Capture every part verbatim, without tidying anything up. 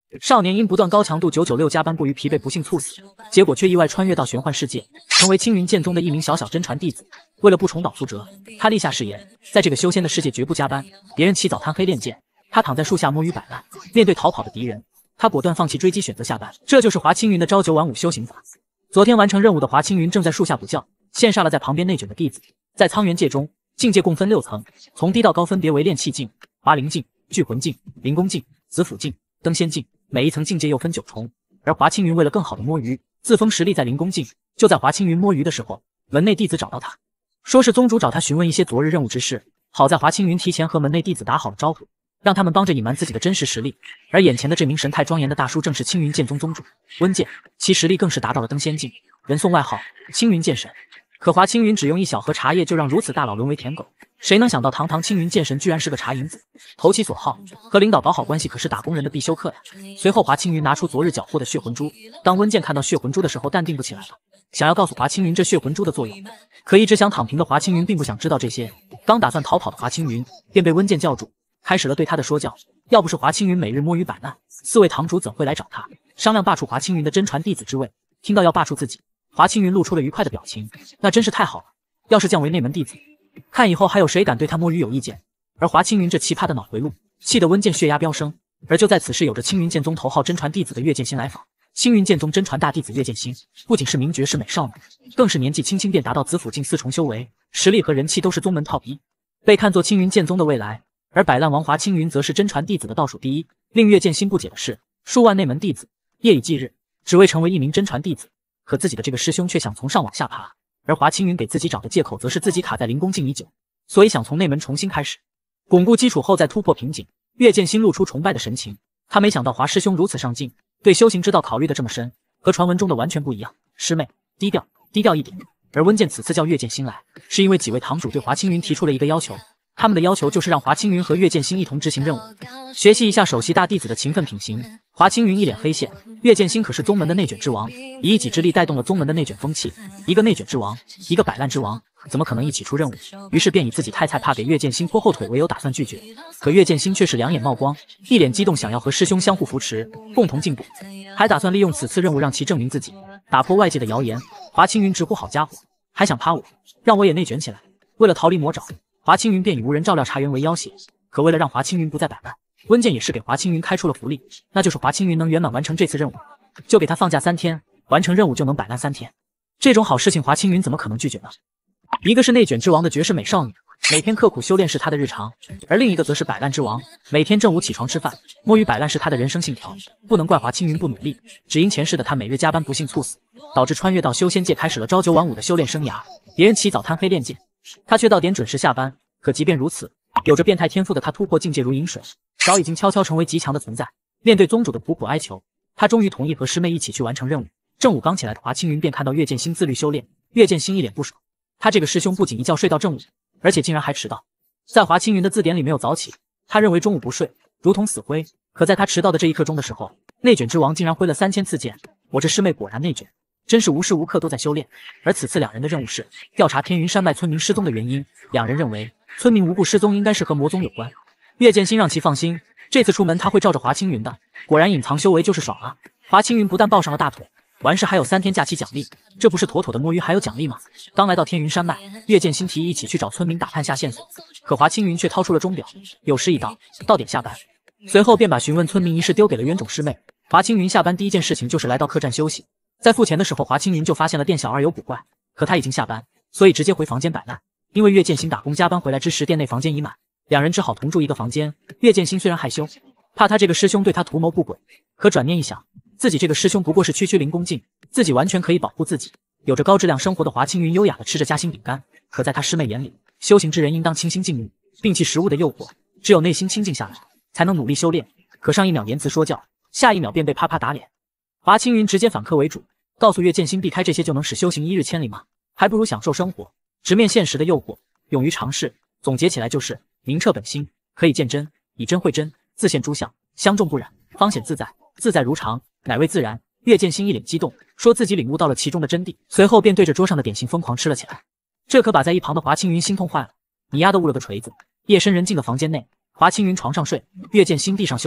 少年因不断高强度九九六加班过于疲惫，不幸猝死，结果却意外穿越到玄幻世界，成为青云剑宗的一名小小真传弟子。为了不重蹈覆辙，他立下誓言，在这个修仙的世界绝不加班。别人起早贪黑练剑，他躺在树下摸鱼摆烂。面对逃跑的敌人，他果断放弃追击，选择下班。这就是华青云的朝九晚五修行法。昨天完成任务的华青云正在树下补觉，羡煞了在旁边内卷的弟子。在苍元界中，境界共分六层，从低到高分别为炼气境、华灵境、聚魂境、灵宫境、紫府境、登仙境，每一层境界又分九重。而华青云为了更好的摸鱼，自封实力在灵宫境。就在华青云摸鱼的时候，门内弟子找到他，说是宗主找他询问一些昨日任务之事。好在华青云提前和门内弟子打好了招呼，让他们帮着隐瞒自己的真实实力。而眼前的这名神态庄严的大叔正是青云剑宗宗主温剑，其实力更是达到了登仙境，人送外号青云剑神。可华青云只用一小盒茶叶就让如此大佬沦为舔狗，谁能想到堂堂青云剑神居然是个茶银子？投其所好，和领导搞好关系可是打工人的必修课呀。随后华青云拿出昨日缴获的血魂珠，当温剑看到血魂珠的时候淡定不起来了，想要告诉华青云这血魂珠的作用。可一直想躺平的华青云并不想知道这些，刚打算逃跑的华青云便被温剑叫住，开始了对他的说教。要不是华青云每日摸鱼摆烂，四位堂主怎会来找他商量罢黜华青云的真传弟子之位？听到要罢黜自己，华青云露出了愉快的表情，那真是太好了，要是降为内门弟子，看以后还有谁敢对他摸鱼有意见。而华青云这奇葩的脑回路，气得温剑血压飙升。而就在此时，有着青云剑宗头号真传弟子的岳剑心来访。青云剑宗真传大弟子岳剑心不仅是名绝世美少女，更是年纪轻轻便达到紫府境四重修为，实力和人气都是宗门 top 一，被看作青云剑宗的未来。而摆烂王华青云则是真传弟子的倒数第一。令岳剑心不解的是，数万内门弟子夜以继日，只为成为一名真传弟子，可自己的这个师兄却想从上往下爬。而华青云给自己找的借口则是自己卡在灵宫境已久，所以想从内门重新开始，巩固基础后再突破瓶颈。岳剑心露出崇拜的神情，他没想到华师兄如此上进，对修行之道考虑的这么深，和传闻中的完全不一样。师妹，低调低调一点。而温剑此次叫岳剑心来，是因为几位堂主对华青云提出了一个要求，他们的要求就是让华青云和岳剑心一同执行任务，学习一下首席大弟子的勤奋品行。华青云一脸黑线，岳剑心可是宗门的内卷之王，以一己之力带动了宗门的内卷风气，一个内卷之王，一个摆烂之王，怎么可能一起出任务？于是便以自己太菜怕给岳剑心拖后腿为由打算拒绝。可岳剑心却是两眼冒光，一脸激动，想要和师兄相互扶持，共同进步，还打算利用此次任务让其证明自己，打破外界的谣言。华青云直呼好家伙，还想趴我，让我也内卷起来。为了逃离魔爪，华青云便以无人照料茶园为要挟。可为了让华青云不再摆烂，温剑也是给华青云开出了福利，那就是华青云能圆满完成这次任务，就给他放假三天，完成任务就能摆烂三天。这种好事情华青云怎么可能拒绝呢？一个是内卷之王的绝世美少女，每天刻苦修炼是她的日常，而另一个则是摆烂之王，每天正午起床吃饭，摸鱼摆烂是她的人生信条。不能怪华青云不努力，只因前世的她每日加班不幸猝死，导致穿越到修仙界开始了朝九晚五的修炼生涯。别人起早贪黑练剑，她却到点准时下班。可即便如此，有着变态天赋的她突破境界如饮水，早已经悄悄成为极强的存在。面对宗主的苦苦哀求，她终于同意和师妹一起去完成任务。正午刚起来的华青云便看到岳剑心自律修炼，岳剑心一脸不爽，他这个师兄不仅一觉睡到正午，而且竟然还迟到。在华青云的字典里没有早起，他认为中午不睡如同死灰。可在他迟到的这一刻钟的时候，内卷之王竟然挥了三千次剑，我这师妹果然内卷，真是无时无刻都在修炼。而此次两人的任务是调查天云山脉村民失踪的原因，两人认为村民无故失踪应该是和魔宗有关。岳剑心让其放心，这次出门他会罩着华青云的。果然隐藏修为就是爽啊！华青云不但抱上了大腿，完事还有三天假期奖励，这不是妥妥的摸鱼还有奖励吗？刚来到天云山脉，岳剑心提议一起去找村民打探下线索，可华青云却掏出了钟表，酉时已到，到点下班。随后便把询问村民一事丢给了冤种师妹。华青云下班第一件事情就是来到客栈休息，在付钱的时候，华青云就发现了店小二有古怪，可他已经下班，所以直接回房间摆烂。因为岳剑心打工加班回来之时，店内房间已满，两人只好同住一个房间。岳剑心虽然害羞，怕他这个师兄对他图谋不轨，可转念一想，自己这个师兄不过是区区灵宫境，自己完全可以保护自己。有着高质量生活的华青云优雅地吃着夹心饼干，可在他师妹眼里，修行之人应当清心静目，摒弃食物的诱惑，只有内心清静下来，才能努力修炼。可上一秒言辞说教，下一秒便被啪啪打脸。华青云直接反客为主，告诉岳剑心避开这些就能使修行一日千里吗？还不如享受生活，直面现实的诱惑，勇于尝试。总结起来就是明澈本心，可以见真，以真会真，自现诸相，相中不染，方显自在，自在如常，乃为自然。岳剑心一脸激动，说自己领悟到了其中的真谛，随后便对着桌上的点心疯狂吃了起来。这可把在一旁的华青云心痛坏了，你丫的误了个锤子！夜深人静的房间内，华青云床上睡，岳剑心地上修炼。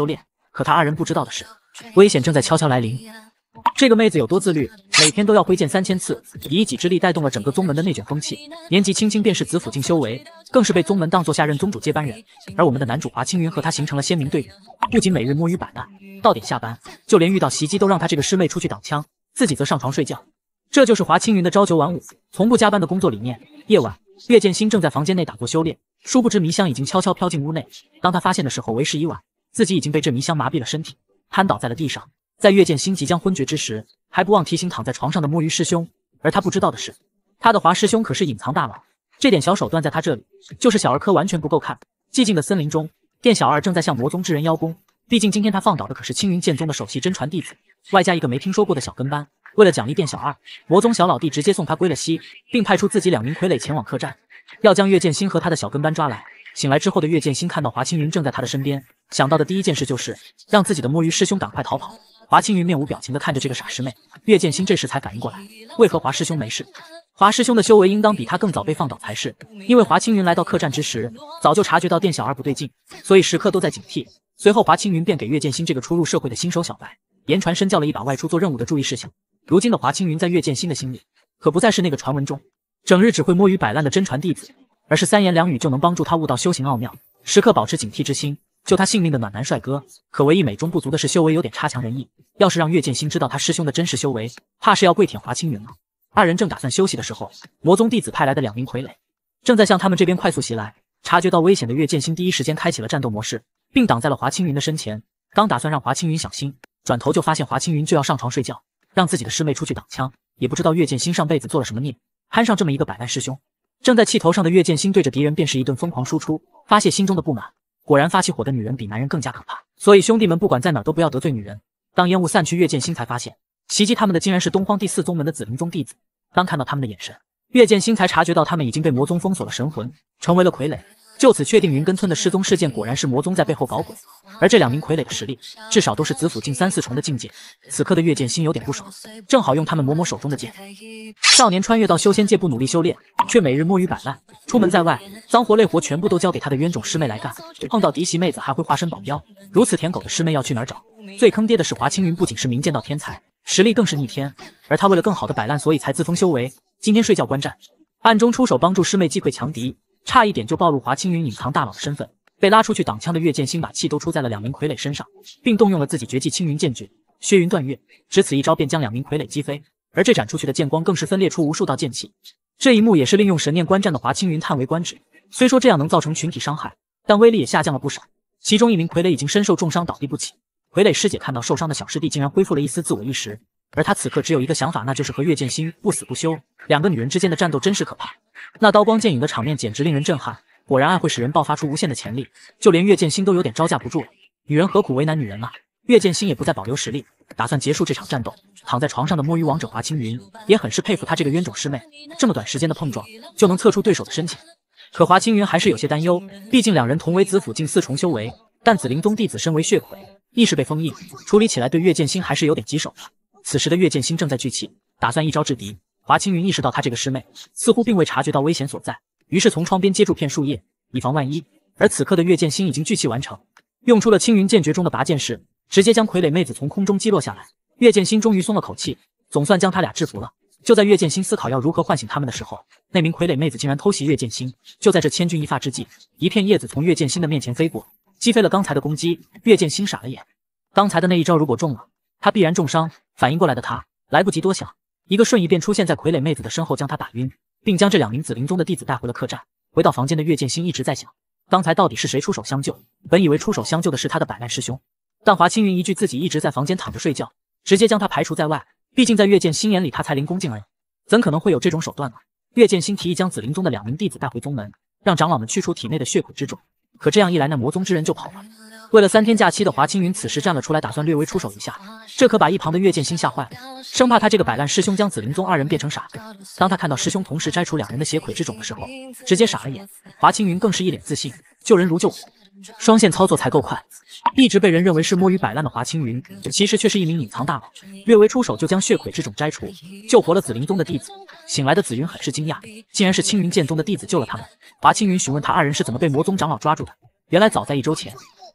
可他二人不知道的是，危险正在悄悄来临。这个妹子有多自律，每天都要挥剑三千次，以一己之力带动了整个宗门的内卷风气。年纪轻轻便是子府境修为，更是被宗门当作下任宗主接班人。而我们的男主华青云和他形成了鲜明对比，不仅每日摸鱼摆烂，到点下班，就连遇到袭击都让他这个师妹出去挡枪，自己则上床睡觉。这就是华青云的朝九晚五，从不加班的工作理念。夜晚，岳剑心正在房间内打坐修炼，殊不知迷香已经悄悄飘进屋内。当他发现的时候，为时已晚，自己已经被这迷香麻痹了身体，瘫倒在了地上。在岳剑心即将昏厥之时，还不忘提醒躺在床上的摸鱼师兄。而他不知道的是，他的华师兄可是隐藏大佬，这点小手段在他这里就是小儿科，完全不够看。寂静的森林中，店小二正在向魔宗之人邀功。毕竟今天他放倒的可是青云剑宗的首席真传弟子，外加一个没听说过的小跟班。为了奖励店小二，魔宗小老弟直接送他归了西，并派出自己两名傀儡前往客栈，要将岳剑心和他的小跟班抓来。醒来之后的岳剑心看到华青云正在他的身边，想到的第一件事就是让自己的摸鱼师兄赶快逃跑。华青云面无表情地看着这个傻师妹，岳剑心这时才反应过来，为何华师兄没事？华师兄的修为应当比他更早被放倒才是，因为华青云来到客栈之时，早就察觉到店小二不对劲，所以时刻都在警惕。随后华青云便给岳剑心这个初入社会的新手小白言传身教了一把外出做任务的注意事项。如今的华青云在岳剑心的心里，可不再是那个传闻中整日只会摸鱼摆烂的真传弟子，而是三言两语就能帮助他悟到修行奥妙，时刻保持警惕之心，救他性命的暖男帅哥。可唯一美中不足的是修为有点差强人意，要是让岳剑心知道他师兄的真实修为，怕是要跪舔华青云了。二人正打算休息的时候，魔宗弟子派来的两名傀儡正在向他们这边快速袭来。察觉到危险的岳剑心第一时间开启了战斗模式，并挡在了华青云的身前。刚打算让华青云小心，转头就发现华青云就要上床睡觉，让自己的师妹出去挡枪。也不知道岳剑心上辈子做了什么孽，攀上这么一个摆烂师兄。正在气头上的岳剑心对着敌人便是一顿疯狂输出，发泄心中的不满。果然发起火的女人比男人更加可怕，所以兄弟们不管在哪儿都不要得罪女人。当烟雾散去，岳剑心才发现袭击他们的竟然是东荒第四宗门的紫灵宗弟子。当看到他们的眼神，岳剑心才察觉到他们已经被魔宗封锁了神魂，成为了傀儡。就此确定云根村的失踪事件果然是魔宗在背后搞鬼，而这两名傀儡的实力至少都是子府境三四重的境界。此刻的岳剑心有点不爽，正好用他们磨磨手中的剑。少年穿越到修仙界不努力修炼，却每日摸鱼摆烂，出门在外脏活累活全部都交给他的冤种师妹来干，碰到嫡系妹子还会化身保镖，如此舔狗的师妹要去哪儿找？最坑爹的是华青云不仅是名剑道天才，实力更是逆天，而他为了更好的摆烂，所以才自封修为，今天睡觉观战，暗中出手帮助师妹击溃强敌，差一点就暴露华青云隐藏大佬的身份。被拉出去挡枪的岳剑心把气都出在了两名傀儡身上，并动用了自己绝技青云剑诀薛云断月，只此一招便将两名傀儡击飞，而这斩出去的剑光更是分裂出无数道剑气。这一幕也是令用神念观战的华青云叹为观止，虽说这样能造成群体伤害，但威力也下降了不少。其中一名傀儡已经身受重伤倒地不起，傀儡师姐看到受伤的小师弟竟然恢复了一丝自我意识，而他此刻只有一个想法，那就是和岳剑心不死不休。两个女人之间的战斗真是可怕，那刀光剑影的场面简直令人震撼。果然爱会使人爆发出无限的潜力，就连岳剑心都有点招架不住了。女人何苦为难女人啊？岳剑心也不再保留实力，打算结束这场战斗。躺在床上的摸鱼王者华青云也很是佩服他这个冤种师妹，这么短时间的碰撞就能测出对手的深浅。可华青云还是有些担忧，毕竟两人同为子府境四重修为，但紫灵宗弟子身为血魁，亦是被封印，处理起来对岳剑心还是有点棘手的。此时的岳剑心正在聚气，打算一招制敌。华青云意识到他这个师妹似乎并未察觉到危险所在，于是从窗边接住片树叶，以防万一。而此刻的岳剑心已经聚气完成，用出了青云剑诀中的拔剑式，直接将傀儡妹子从空中击落下来。岳剑心终于松了口气，总算将他俩制服了。就在岳剑心思考要如何唤醒他们的时候，那名傀儡妹子竟然偷袭岳剑心。就在这千钧一发之际，一片叶子从岳剑心的面前飞过，击飞了刚才的攻击。岳剑心傻了眼，刚才的那一招如果中了，他必然重伤。反应过来的他来不及多想，一个瞬移便出现在傀儡妹子的身后，将她打晕，并将这两名紫灵宗的弟子带回了客栈。回到房间的岳剑心一直在想，刚才到底是谁出手相救？本以为出手相救的是他的摆烂师兄，但华青云一句自己一直在房间躺着睡觉，直接将他排除在外。毕竟在岳剑心眼里，他才灵恭敬而已，怎可能会有这种手段呢？岳剑心提议将紫灵宗的两名弟子带回宗门，让长老们去除体内的血鬼之种。可这样一来，那魔宗之人就跑了。为了三天假期的华青云此时站了出来，打算略微出手一下，这可把一旁的岳剑心吓坏了，生怕他这个摆烂师兄将紫灵宗二人变成傻子。当他看到师兄同时摘除两人的血鬼之种的时候，直接傻了眼。华青云更是一脸自信，救人如救火，双线操作才够快。一直被人认为是摸鱼摆烂的华青云，其实却是一名隐藏大佬，略微出手就将血鬼之种摘除，救活了紫灵宗的弟子。醒来的紫云很是惊讶，竟然是青云剑宗的弟子救了他们。华青云询问他二人是怎么被魔宗长老抓住的，原来早在一周前，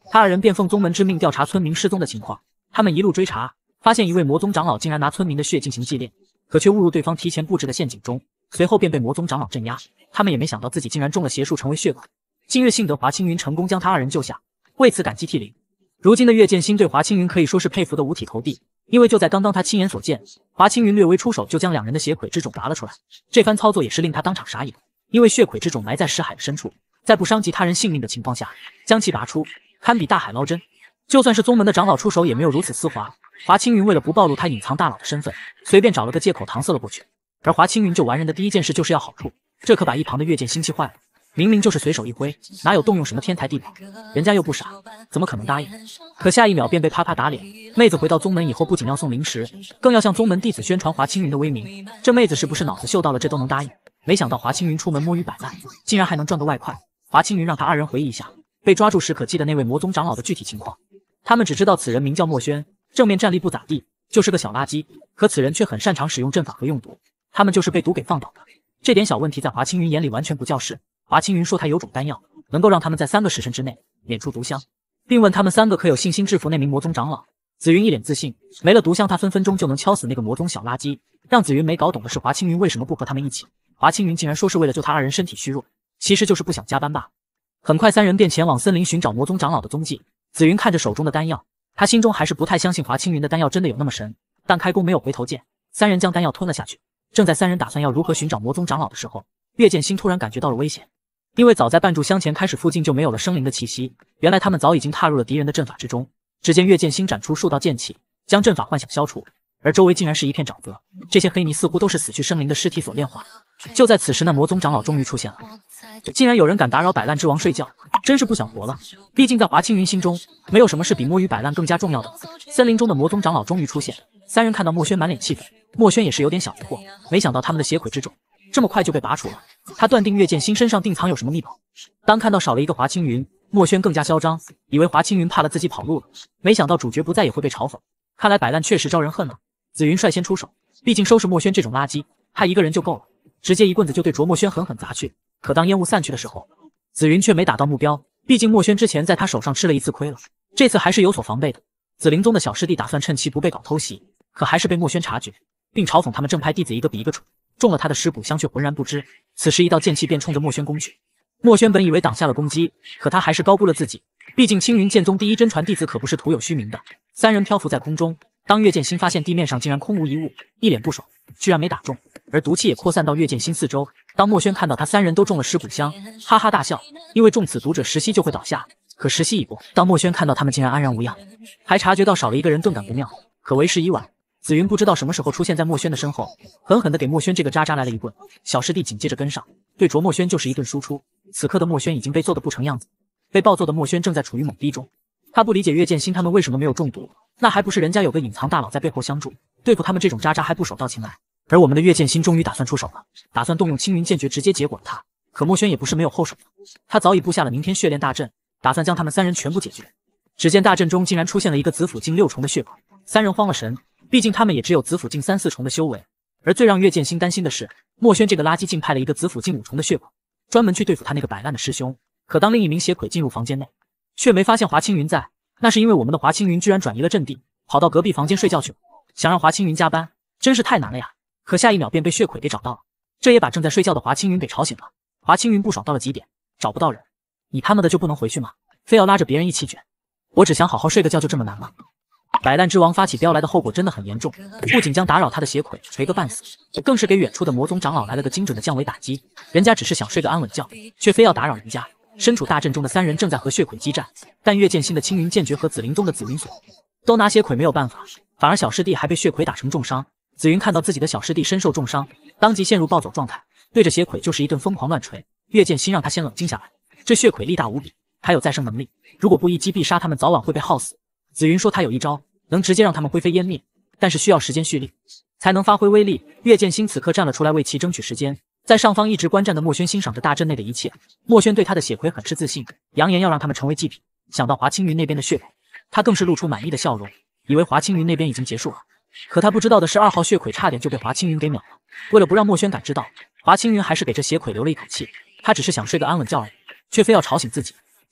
他二人便奉宗门之命调查村民失踪的情况。他们一路追查，发现一位魔宗长老竟然拿村民的血进行祭炼，可却误入对方提前布置的陷阱中，随后便被魔宗长老镇压。他们也没想到自己竟然中了邪术，成为血鬼。今日幸得华青云成功将他二人救下，为此感激涕零。如今的岳剑心对华青云可以说是佩服得五体投地，因为就在刚刚他亲眼所见，华青云略微出手就将两人的血鬼之种拔了出来。这番操作也是令他当场傻眼，因为血鬼之种埋在识海的深处，在不伤及他人性命的情况下将其拔出，堪比大海捞针。就算是宗门的长老出手也没有如此丝滑。华青云为了不暴露他隐藏大佬的身份，随便找了个借口搪塞了过去。而华青云救完人的第一件事就是要好处，这可把一旁的岳剑心气坏了。明明就是随手一挥，哪有动用什么天台地宝，人家又不傻，怎么可能答应？可下一秒便被啪啪打脸。妹子回到宗门以后，不仅要送零食，更要向宗门弟子宣传华青云的威名。这妹子是不是脑子秀到了这都能答应？没想到华青云出门摸鱼摆烂，竟然还能赚个外快。华青云让他二人回忆一下被抓住时可记的那位魔宗长老的具体情况。他们只知道此人名叫墨轩，正面战力不咋地，就是个小垃圾，可此人却很擅长使用阵法和用毒，他们就是被毒给放倒的。这点小问题在华青云眼里完全不叫事。华青云说他有种丹药，能够让他们在三个时辰之内免除毒香，并问他们三个可有信心制服那名魔宗长老。紫云一脸自信，没了毒香他分分钟就能敲死那个魔宗小垃圾。让紫云没搞懂的是华青云为什么不和他们一起。华青云竟然说是为了救他二人身体虚弱，其实就是不想加班罢。很快三人便前往森林寻找魔宗长老的踪迹。紫云看着手中的丹药，他心中还是不太相信华青云的丹药真的有那么神，但开弓没有回头箭，三人将丹药吞了下去。正在三人打算要如何寻找魔宗长老的时候，岳剑心突然感觉到了危险。因为早在半炷香前开始，附近就没有了生灵的气息，原来他们早已经踏入了敌人的阵法之中。只见岳剑心展出数道剑气，将阵法幻想消除，而周围竟然是一片沼泽，这些黑泥似乎都是死去生灵的尸体所炼化。就在此时，那魔宗长老终于出现了，竟然有人敢打扰百烂之王睡觉，真是不想活了。毕竟在华青云心中，没有什么是比摸鱼摆烂更加重要的。森林中的魔宗长老终于出现，三人看到墨轩满脸气愤，墨轩也是有点小疑惑，没想到他们的血鬼之种这么快就被拔除了。他断定岳剑心身上定藏有什么秘宝。当看到少了一个华青云，墨轩更加嚣张，以为华青云怕了自己跑路了，没想到主角不在也会被嘲讽。看来摆烂确实招人恨了。紫云率先出手，毕竟收拾墨轩这种垃圾，他一个人就够了，直接一棍子就对卓墨轩狠狠砸去。可当烟雾散去的时候，紫云却没打到目标，毕竟墨轩之前在他手上吃了一次亏了，这次还是有所防备的。紫灵宗的小师弟打算趁其不备搞偷袭，可还是被墨轩察觉，并嘲讽他们正派弟子一个比一个蠢，中了他的尸补香却浑然不知。此时一道剑气便冲着墨轩攻去，墨轩本以为挡下了攻击，可他还是高估了自己，毕竟青云剑宗第一真传弟子可不是徒有虚名的。三人漂浮在空中，当岳剑心发现地面上竟然空无一物，一脸不爽，居然没打中，而毒气也扩散到岳剑心四周。当墨轩看到他三人都中了尸补香，哈哈大笑，因为中此毒者时息就会倒下，可时息已过。当墨轩看到他们竟然安然无恙，还察觉到少了一个人，顿感不妙，可为时已晚。紫云不知道什么时候出现在墨轩的身后，狠狠地给墨轩这个渣渣来了一棍，小师弟紧接着跟上，对卓墨轩就是一顿输出。此刻的墨轩已经被揍得不成样子，被暴揍的墨轩正在处于懵逼中。他不理解岳剑心他们为什么没有中毒，那还不是人家有个隐藏大佬在背后相助，对付他们这种渣渣还不手到擒来。而我们的岳剑心终于打算出手了，打算动用青云剑诀直接结果了他。可墨轩也不是没有后手的，他早已布下了明天血炼大阵，打算将他们三人全部解决。只见大阵中竟然出现了一个子府境六重的血鬼，三人慌了神，毕竟他们也只有子府境三四重的修为。而最让岳剑心担心的是，墨轩这个垃圾竟派了一个子府境五重的血鬼，专门去对付他那个摆烂的师兄。可当另一名血鬼进入房间内，却没发现华青云在，那是因为我们的华青云居然转移了阵地，跑到隔壁房间睡觉去了。想让华青云加班，真是太难了呀！可下一秒便被血鬼给找到了，这也把正在睡觉的华青云给吵醒了。华青云不爽到了极点，找不到人，你他妈的就不能回去吗？非要拉着别人一起卷？我只想好好睡个觉就这么难吗？摆烂之王发起飙来的后果真的很严重，不仅将打扰他的血鬼锤个半死，更是给远处的魔宗长老来了个精准的降维打击。人家只是想睡个安稳觉，却非要打扰人家。身处大阵中的三人正在和血鬼激战，但岳剑心的青云剑诀和紫灵宗的紫云锁都拿血鬼没有办法，反而小师弟还被血鬼打成重伤。紫云看到自己的小师弟身受重伤，当即陷入暴走状态，对着血鬼就是一顿疯狂乱锤。岳剑心让他先冷静下来，这血鬼力大无比，还有再生能力，如果不一击必杀，他们早晚会被耗死。紫云说他有一招能直接让他们灰飞烟灭，但是需要时间蓄力才能发挥威力。岳剑心此刻站了出来为其争取时间。在上方一直观战的墨轩欣赏着大阵内的一切，墨轩对他的血魁很是自信，扬言要让他们成为祭品。想到华青云那边的血鬼，他更是露出满意的笑容，以为华青云那边已经结束了。可他不知道的是，二号血鬼差点就被华青云给秒了。为了不让墨轩感知到，华青云还是给这血鬼留了一口气，他只是想睡个安稳觉而已，却非要吵醒自己，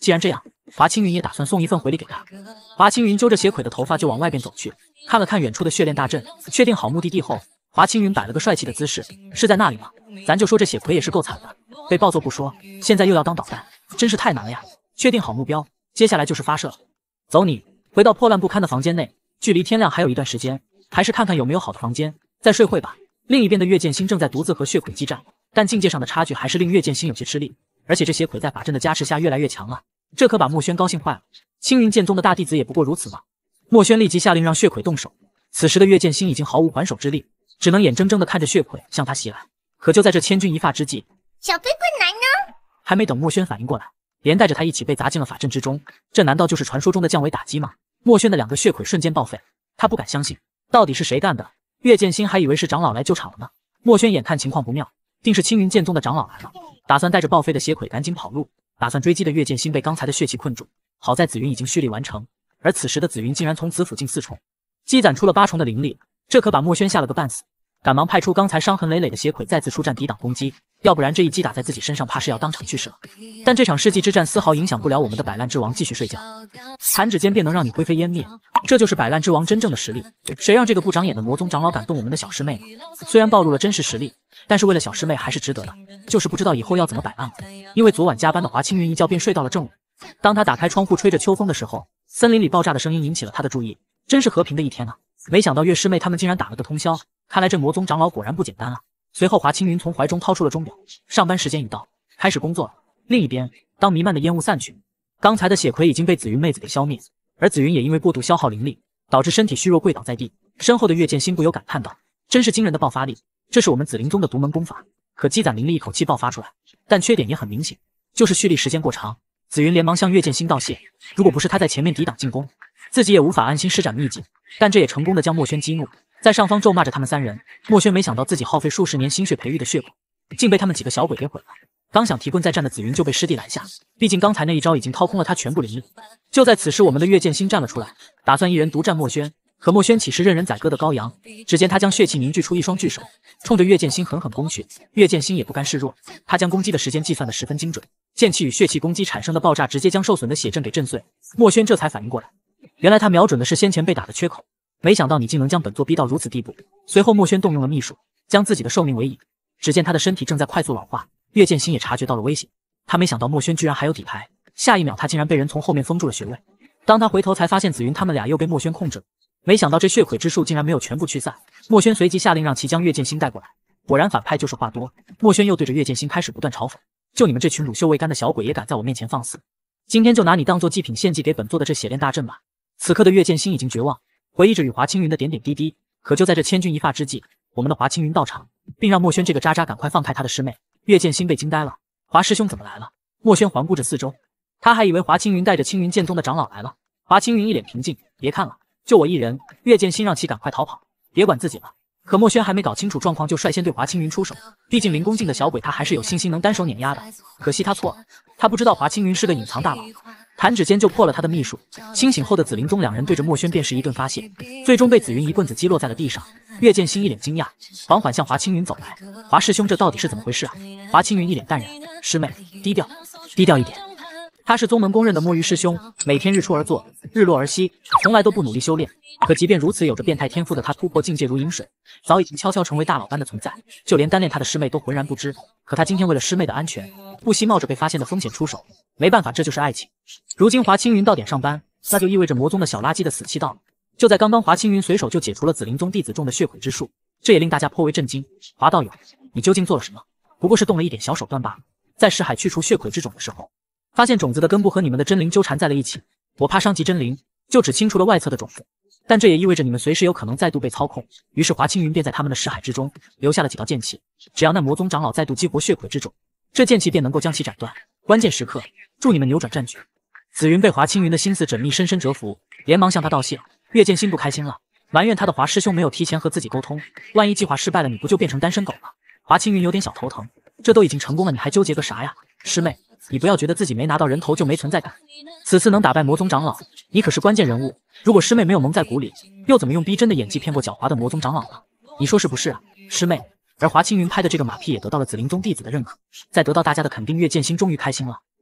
既然这样，华清云也打算送一份回礼给他。华清云揪着邪魁的头发就往外边走去，看了看远处的血炼大阵，确定好目的地后，华清云摆了个帅气的姿势，是在那里吗？咱就说这血魁也是够惨的，被暴揍不说，现在又要当导弹，真是太难了呀！确定好目标，接下来就是发射了。走你！回到破烂不堪的房间内，距离天亮还有一段时间，还是看看有没有好的房间，再睡会吧。另一边的岳剑心正在独自和血魁激战，但境界上的差距还是令岳剑心有些吃力，而且这血魁在法阵的加持下越来越强了，这可把墨轩高兴坏了。青云剑宗的大弟子也不过如此嘛。墨轩立即下令让血魁动手，此时的岳剑心已经毫无还手之力，只能眼睁睁地看着血魁向他袭来。可就在这千钧一发之际， 小飞棍来呢？ 还没等墨轩反应过来，连带着他一起被砸进了法阵之中。这难道就是传说中的降维打击吗？墨轩的两个血魁瞬间报废，他不敢相信，到底是谁干的？岳剑心还以为是长老来救场了呢。墨轩眼看情况不妙，定是青云剑宗的长老来了，打算带着报废的血魁赶紧跑路。打算追击的岳剑心被刚才的血气困住，好在紫云已经蓄力完成，而此时的紫云竟然从此附近四重，积攒出了八重的灵力，这可把墨轩吓了个半死，赶忙派出刚才伤痕累累的血魁再次出战抵挡攻击，要不然这一击打在自己身上，怕是要当场去世了。但这场世纪之战丝毫影响不了我们的百烂之王继续睡觉，弹指间便能让你灰飞烟灭，这就是百烂之王真正的实力。谁让这个不长眼的魔宗长老敢动我们的小师妹呢？虽然暴露了真实实力，但是为了小师妹还是值得的，就是不知道以后要怎么摆烂了。因为昨晚加班的华清云一觉便睡到了正午，当他打开窗户吹着秋风的时候，森林里爆炸的声音引起了他的注意。真是和平的一天啊，没想到岳师妹他们竟然打了个通宵，看来这魔宗长老果然不简单啊。随后华清云从怀中掏出了钟表，上班时间已到，开始工作了。另一边，当弥漫的烟雾散去，刚才的血魁已经被紫云妹子给消灭，而紫云也因为过度消耗灵力，导致身体虚弱跪倒在地。身后的岳剑心不由感叹道，真是惊人的爆发力，这是我们紫灵宗的独门功法，可积攒灵力一口气爆发出来，但缺点也很明显，就是蓄力时间过长。紫云连忙向岳剑心道谢，如果不是他在前面抵挡进攻，自己也无法安心施展秘技，但这也成功的将墨轩激怒，在上方咒骂着他们三人。墨轩没想到自己耗费数十年心血培育的血鬼，竟被他们几个小鬼给毁了。刚想提棍再战的紫云就被师弟拦下，毕竟刚才那一招已经掏空了他全部灵力。就在此时，我们的岳剑心站了出来，打算一人独占墨轩。可墨轩岂是任人宰割的羔羊？只见他将血气凝聚出一双巨手，冲着岳剑心狠狠攻去。岳剑心也不甘示弱，他将攻击的时间计算得十分精准，剑气与血气攻击产生的爆炸直接将受损的血阵给震碎。墨轩这才反应过来，原来他瞄准的是先前被打的缺口，没想到你竟能将本座逼到如此地步。随后墨轩动用了秘术，将自己的寿命为已。只见他的身体正在快速老化，岳剑心也察觉到了危险，他没想到墨轩居然还有底牌，下一秒他竟然被人从后面封住了穴位。当他回头才发现紫云他们俩又被墨轩控制了，没想到这血魁之术竟然没有全部驱散。墨轩随即下令让其将岳剑心带过来，果然反派就是话多。墨轩又对着岳剑心开始不断嘲讽，就你们这群乳臭未干的小鬼也敢在我面前放肆，今天就拿你当做祭品献祭给本座的这血炼大阵吧。此刻的岳剑心已经绝望，回忆着与华清云的点点滴滴。可就在这千钧一发之际，我们的华清云到场，并让墨轩这个渣渣赶快放开他的师妹。岳剑心被惊呆了，华师兄怎么来了？墨轩环顾着四周，他还以为华清云带着青云剑宗的长老来了。华清云一脸平静，别看了，就我一人。岳剑心让其赶快逃跑，别管自己了。可墨轩还没搞清楚状况，就率先对华清云出手。毕竟灵宫境的小鬼，他还是有信心能单手碾压的。可惜他错了，他不知道华清云是个隐藏大佬，弹指间就破了他的秘术。清醒后的紫灵宗两人对着墨轩便是一顿发泄，最终被紫云一棍子击落在了地上。岳剑心一脸惊讶，缓缓向华清云走来。华师兄，这到底是怎么回事啊？华清云一脸淡然，师妹，低调，低调一点。他是宗门公认的摸鱼师兄，每天日出而作，日落而息，从来都不努力修炼。可即便如此，有着变态天赋的他突破境界如饮水，早已经悄悄成为大佬般的存在，就连单恋他的师妹都浑然不知。可他今天为了师妹的安全，不惜冒着被发现的风险出手。没办法，这就是爱情。如今华清云到点上班，那就意味着魔宗的小垃圾的死期到了。就在刚刚，华清云随手就解除了紫灵宗弟子中的血鬼之术，这也令大家颇为震惊。华道友，你究竟做了什么？不过是动了一点小手段罢了。在识海去除血鬼之种的时候，发现种子的根部和你们的真灵纠缠在了一起，我怕伤及真灵，就只清除了外侧的种子，但这也意味着你们随时有可能再度被操控。于是华清云便在他们的识海之中留下了几道剑气，只要那魔宗长老再度激活血鬼之种，这剑气便能够将其斩断。关键时刻，助你们扭转战局。紫云被华清云的心思缜密深深折服，连忙向他道谢。岳剑心不开心了，埋怨他的华师兄没有提前和自己沟通，万一计划失败了，你不就变成单身狗了？华清云有点小头疼，这都已经成功了，你还纠结个啥呀？师妹，你不要觉得自己没拿到人头就没存在感，此次能打败魔宗长老，你可是关键人物。如果师妹没有蒙在鼓里，又怎么用逼真的演技骗过狡猾的魔宗长老呢？你说是不是啊，师妹？而华清云拍的这个马屁也得到了紫灵宗弟子的认可，在得到大家的肯定，岳剑心终于开心了。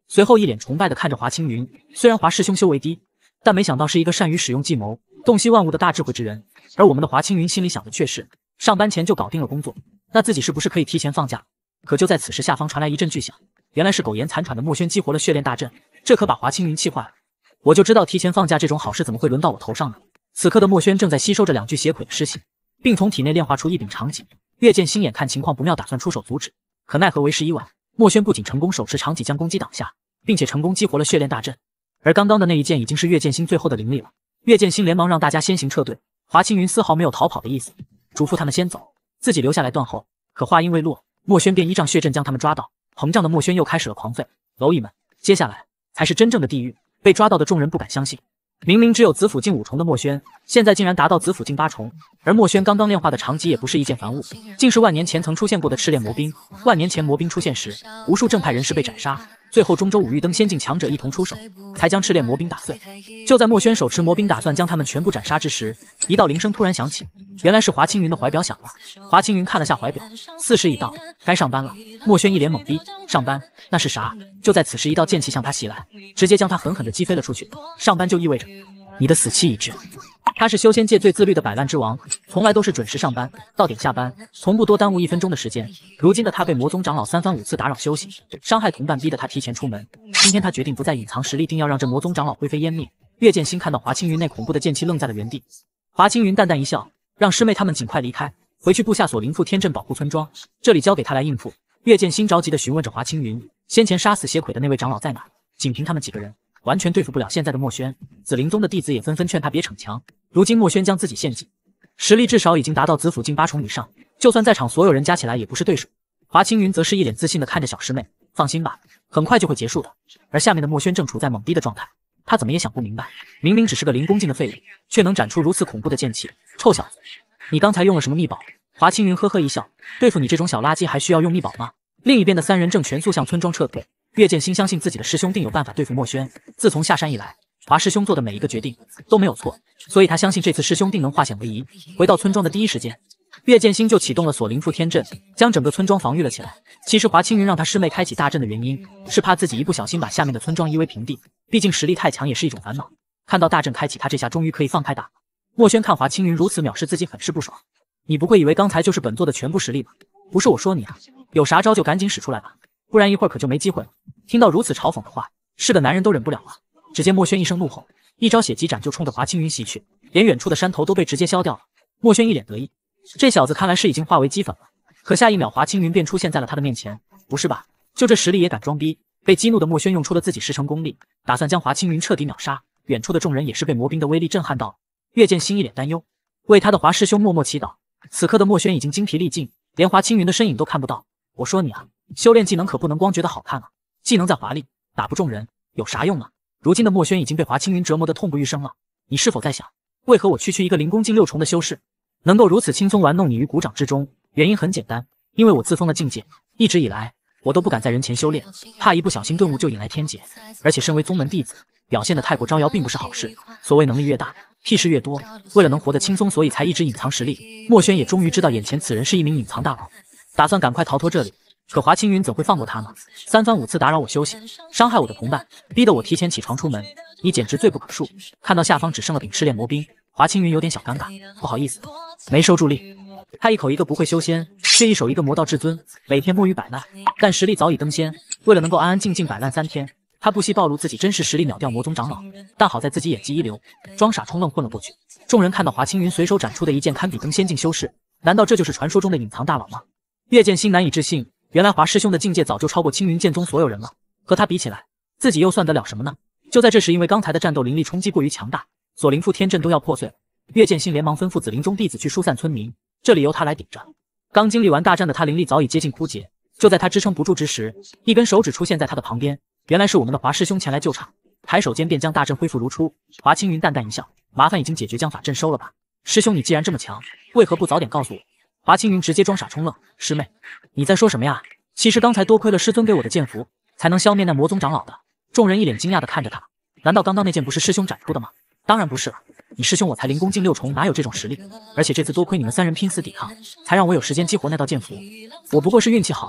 随后一脸崇拜地看着华青云。虽然华师兄修为低，但没想到是一个善于使用计谋、洞悉万物的大智慧之人。而我们的华青云心里想的却是，上班前就搞定了工作，那自己是不是可以提前放假？可就在此时，下方传来一阵巨响，原来是苟延残喘的墨轩激活了血炼大阵，这可把华青云气坏了。我就知道提前放假这种好事怎么会轮到我头上呢？此刻的墨轩正在吸收着两具血鬼的尸性，并从体内炼化出一柄长戟。岳剑心眼看情况不妙，打算出手阻止，可奈何为时已晚。墨轩不仅成功手持长戟将攻击挡下，并且成功激活了血炼大阵，而刚刚的那一剑已经是岳剑心最后的灵力了。岳剑心连忙让大家先行撤退，华青云丝毫没有逃跑的意思，嘱咐他们先走，自己留下来断后。可话音未落，墨轩便依仗血阵将他们抓到。膨胀的墨轩又开始了狂吠。蝼蚁们，接下来才是真正的地狱。被抓到的众人不敢相信，明明只有子府境五重的墨轩，现在竟然达到子府境八重。而墨轩刚刚炼化的长戟也不是一件凡物，竟是万年前曾出现过的赤炼魔兵。万年前魔兵出现时，无数正派人士被斩杀，最后中州五欲灯仙境强者一同出手，才将赤炼魔兵打碎。就在墨轩手持魔兵打算将他们全部斩杀之时，一道铃声突然响起，原来是华青云的怀表响了。华青云看了下怀表，巳时已到，该上班了。墨轩一脸懵逼，上班？那是啥？就在此时，一道剑气向他袭来，直接将他狠狠地击飞了出去。上班就意味着你的死期已至。他是修仙界最自律的摆烂之王，从来都是准时上班，到点下班，从不多耽误一分钟的时间。如今的他被魔宗长老三番五次打扰休息，伤害同伴，逼得他提前出门。今天他决定不再隐藏实力，定要让这魔宗长老灰飞烟灭。岳剑心看到华青云那恐怖的剑气，愣在了原地。华青云淡淡一笑，让师妹他们尽快离开，回去布下锁灵缚天阵保护村庄，这里交给他来应付。岳剑心着急地询问着华青云，先前杀死血鬼的那位长老在哪？仅凭他们几个人，完全对付不了现在的墨轩。紫灵宗的弟子也纷纷劝他别逞强。如今墨轩将自己献祭，实力至少已经达到子府境八重以上，就算在场所有人加起来也不是对手。华青云则是一脸自信地看着小师妹，放心吧，很快就会结束的。而下面的墨轩正处在懵逼的状态，他怎么也想不明白，明明只是个灵宫境的废物，却能展出如此恐怖的剑气。臭小子，你刚才用了什么秘宝？华青云呵呵一笑，对付你这种小垃圾还需要用秘宝吗？另一边的三人正全速向村庄撤退。岳剑心相信自己的师兄定有办法对付墨轩，自从下山以来，华师兄做的每一个决定都没有错，所以他相信这次师兄定能化险为夷。回到村庄的第一时间，岳剑心就启动了锁灵缚天阵，将整个村庄防御了起来。其实华青云让他师妹开启大阵的原因，是怕自己一不小心把下面的村庄夷为平地，毕竟实力太强也是一种烦恼。看到大阵开启，他这下终于可以放开打。墨轩看华青云如此藐视自己，很是不爽。你不会以为刚才就是本座的全部实力吧？不是我说你啊，有啥招就赶紧使出来吧，不然一会儿可就没机会了。听到如此嘲讽的话，是个男人都忍不了了。只见墨轩一声怒吼，一招血击斩就冲着华青云袭去，连远处的山头都被直接削掉了。墨轩一脸得意，这小子看来是已经化为齑粉了。可下一秒，华青云便出现在了他的面前。不是吧，就这实力也敢装逼？被激怒的墨轩用出了自己十成功力，打算将华青云彻底秒杀。远处的众人也是被魔兵的威力震撼到了。岳剑心一脸担忧，为他的华师兄默默祈祷。此刻的墨轩已经精疲力尽，连华青云的身影都看不到。我说你啊，修炼技能可不能光觉得好看啊，技能再华丽，打不中人有啥用啊？如今的墨轩已经被华青云折磨得痛不欲生了。你是否在想，为何我区区一个灵宫境六重的修士，能够如此轻松玩弄你于股掌之中？原因很简单，因为我自封了境界，一直以来我都不敢在人前修炼，怕一不小心顿悟就引来天劫。而且身为宗门弟子，表现得太过招摇并不是好事。所谓能力越大，屁事越多。为了能活得轻松，所以才一直隐藏实力。墨轩也终于知道眼前此人是一名隐藏大佬，打算赶快逃脱这里。可华青云怎会放过他呢？三番五次打扰我休息，伤害我的同伴，逼得我提前起床出门，你简直罪不可恕。看到下方只剩了柄赤炼魔兵，华青云有点小尴尬，不好意思，没收住力。他一口一个不会修仙，却一手一个魔道至尊，每天摸鱼摆烂，但实力早已登仙。为了能够安安静静摆烂三天，他不惜暴露自己真实实力，秒掉魔宗长老。但好在自己演技一流，装傻充愣混了过去。众人看到华青云随手展出的一件堪比登仙境修士，难道这就是传说中的隐藏大佬吗？岳剑心难以置信，原来华师兄的境界早就超过青云剑宗所有人了。和他比起来，自己又算得了什么呢？就在这时，因为刚才的战斗灵力冲击过于强大，锁灵缚天阵都要破碎了。岳剑心连忙吩咐紫灵宗弟子去疏散村民，这里由他来顶着。刚经历完大战的他灵力早已接近枯竭，就在他支撑不住之时，一根手指出现在他的旁边，原来是我们的华师兄前来救场，抬手间便将大阵恢复如初。华青云淡淡一笑，麻烦已经解决，将法阵收了吧。师兄你既然这么强，为何不早点告诉我？华青云直接装傻充愣，师妹，你在说什么呀？其实刚才多亏了师尊给我的剑符，才能消灭那魔宗长老的。众人一脸惊讶地看着他，难道刚刚那剑不是师兄展出的吗？当然不是了，你师兄我才灵宫境六重，哪有这种实力？而且这次多亏你们三人拼死抵抗，才让我有时间激活那道剑符。我不过是运气好，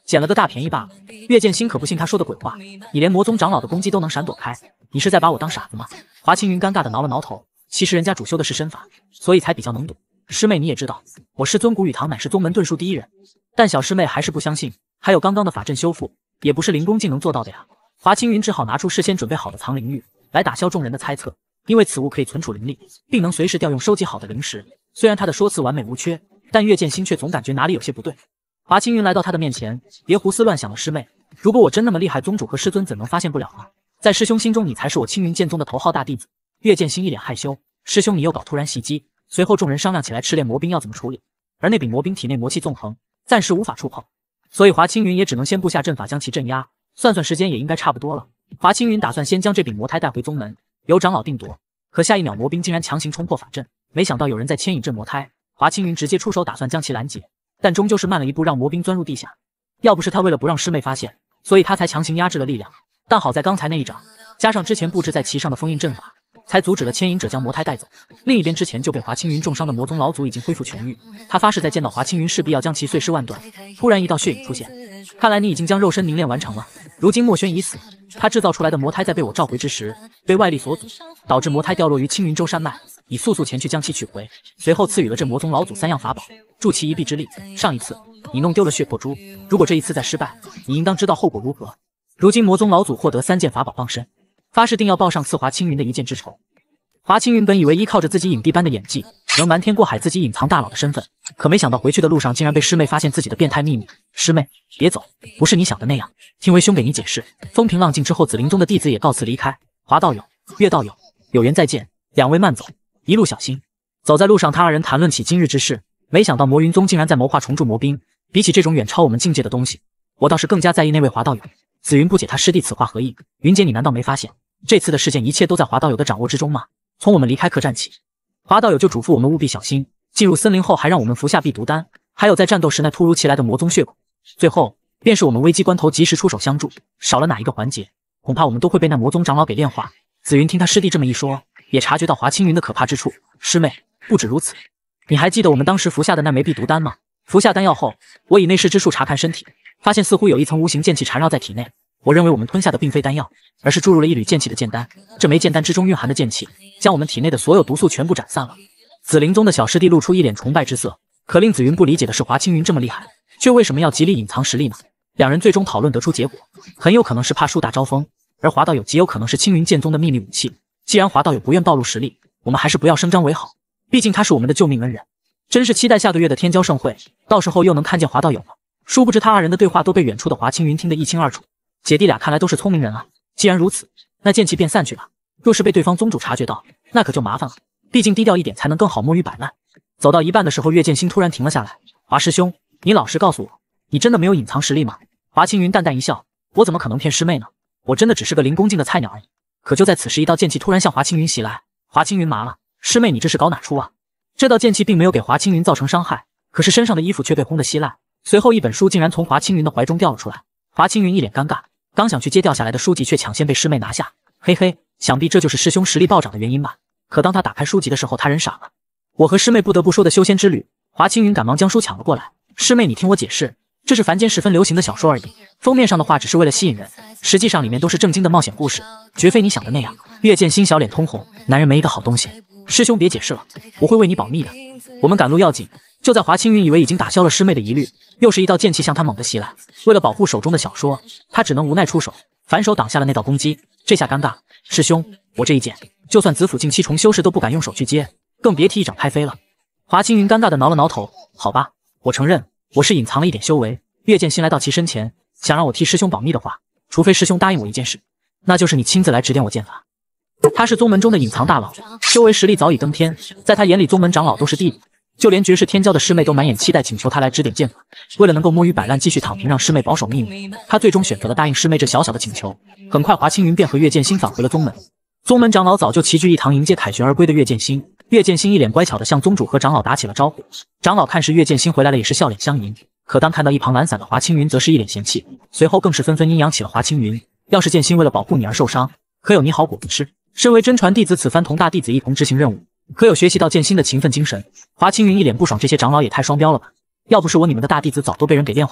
捡了个大便宜罢了。岳剑心可不信他说的鬼话，你连魔宗长老的攻击都能闪躲开，你是在把我当傻子吗？华青云尴尬的挠了挠头，其实人家主修的是身法，所以才比较能躲。师妹你也知道，我师尊古雨堂乃是宗门遁术第一人，但小师妹还是不相信，还有刚刚的法阵修复，也不是灵宫境能做到的呀。华青云只好拿出事先准备好的藏灵玉来打消众人的猜测，因为此物可以存储灵力，并能随时调用收集好的灵石。虽然他的说辞完美无缺，但岳剑心却总感觉哪里有些不对。华青云来到他的面前，别胡思乱想了，师妹，如果我真那么厉害，宗主和师尊怎能发现不了呢？在师兄心中，你才是我青云剑宗的头号大弟子。岳剑心一脸害羞，师兄你又搞突然袭击。随后众人商量起来赤炼魔兵要怎么处理，而那柄魔兵体内魔气纵横，暂时无法触碰，所以华青云也只能先布下阵法将其镇压。算算时间也应该差不多了，华青云打算先将这柄魔胎带回宗门，由长老定夺。可下一秒魔兵竟然强行冲破法阵，没想到有人在牵引这魔胎，华青云直接出手打算将其拦截，但终究是慢了一步，让魔兵钻入地下。要不是他为了不让师妹发现，所以他才强行压制了力量，但好在刚才那一掌加上之前布置在其上的封印阵法，才阻止了牵引者将魔胎带走。另一边之前就被华青云重伤的魔宗老祖已经恢复痊愈，他发誓在见到华青云势必要将其碎尸万段。突然一道血影出现，看来你已经将肉身凝练完成了。如今墨轩已死，他制造出来的魔胎在被我召回之时被外力所阻，导致魔胎掉落于青云州山脉，你速速前去将其取回，随后赐予了这魔宗老祖三样法宝，助其一臂之力。上一次你弄丢了血魄珠，如果这一次再失败，你应当知道后果如何。如今魔宗老祖获得三件法宝傍身，发誓定要报上刺华青云的一箭之仇。华青云本以为依靠着自己影帝般的演技能瞒天过海自己隐藏大佬的身份，可没想到回去的路上竟然被师妹发现自己的变态秘密。师妹别走，不是你想的那样，听为兄给你解释。风平浪静之后，紫灵宗的弟子也告辞离开。华道友、岳道友，有缘再见，两位慢走，一路小心。走在路上，他二人谈论起今日之事，没想到魔云宗竟然在谋划重铸魔兵。比起这种远超我们境界的东西，我倒是更加在意那位华道友。紫云不解他师弟此话何意？云姐，你难道没发现这次的事件一切都在华道友的掌握之中吗？从我们离开客栈起，华道友就嘱咐我们务必小心，进入森林后还让我们服下避毒丹，还有在战斗时那突如其来的魔宗血孔，最后便是我们危机关头及时出手相助，少了哪一个环节，恐怕我们都会被那魔宗长老给炼化。紫云听他师弟这么一说，也察觉到华青云的可怕之处。师妹，不止如此，你还记得我们当时服下的那枚避毒丹吗？服下丹药后，我以内视之术查看身体，发现似乎有一层无形剑气缠绕在体内。我认为我们吞下的并非丹药，而是注入了一缕剑气的剑丹。这枚剑丹之中蕴含的剑气，将我们体内的所有毒素全部斩散了。紫灵宗的小师弟露出一脸崇拜之色。可令紫云不理解的是，华青云这么厉害，却为什么要极力隐藏实力呢？两人最终讨论得出结果，很有可能是怕树大招风，而华道友极有可能是青云剑宗的秘密武器。既然华道友不愿暴露实力，我们还是不要声张为好，毕竟他是我们的救命恩人。真是期待下个月的天骄盛会，到时候又能看见华道友了。殊不知他二人的对话都被远处的华青云听得一清二楚。姐弟俩看来都是聪明人啊，既然如此，那剑气便散去吧。若是被对方宗主察觉到，那可就麻烦了，毕竟低调一点才能更好摸鱼摆烂。走到一半的时候，岳剑心突然停了下来。华师兄，你老实告诉我，你真的没有隐藏实力吗？华青云淡淡一笑，我怎么可能骗师妹呢？我真的只是个灵宫境的菜鸟而已。可就在此时，一道剑气突然向华青云袭来，华青云麻了，师妹你这是搞哪出啊？这道剑气并没有给华青云造成伤害，可是身上的衣服却被轰得稀烂，随后一本书竟然从华青云的怀中掉了出来。华青云一脸尴尬，刚想去接掉下来的书籍，却抢先被师妹拿下。嘿嘿，想必这就是师兄实力暴涨的原因吧。可当他打开书籍的时候，他人傻了。我和师妹不得不说的修仙之旅。华青云赶忙将书抢了过来。师妹，你听我解释，这是凡间十分流行的小说而已，封面上的话只是为了吸引人，实际上里面都是正经的冒险故事，绝非你想的那样。岳剑心小脸通红，男人没一个好东西。师兄别解释了，我会为你保密的。我们赶路要紧。就在华青云以为已经打消了师妹的疑虑，又是一道剑气向他猛地袭来。为了保护手中的小说，他只能无奈出手，反手挡下了那道攻击。这下尴尬，师兄，我这一剑，就算紫府境七重修士都不敢用手去接，更别提一掌拍飞了。华青云尴尬的挠了挠头，好吧，我承认我是隐藏了一点修为。岳剑心来到其身前，想让我替师兄保密的话，除非师兄答应我一件事，那就是你亲自来指点我剑法。他是宗门中的隐藏大佬，修为实力早已登天，在他眼里宗门长老都是弟弟。就连绝世天骄的师妹都满眼期待，请求他来指点剑法。为了能够摸鱼摆烂，继续躺平，让师妹保守秘密，他最终选择了答应师妹这小小的请求。很快，华青云便和岳剑心返回了宗门。宗门长老早就齐聚一堂，迎接凯旋而归的岳剑心。岳剑心一脸乖巧的向宗主和长老打起了招呼。长老看时岳剑心回来了，也是笑脸相迎。可当看到一旁懒散的华青云，则是一脸嫌弃，随后更是纷纷阴阳起了华青云。要是剑心为了保护你而受伤，可有你好果子吃？身为真传弟子，此番同大弟子一同执行任务，可有学习到剑心的勤奋精神？华青云一脸不爽，这些长老也太双标了吧！要不是我，你们的大弟子早都被人给炼化。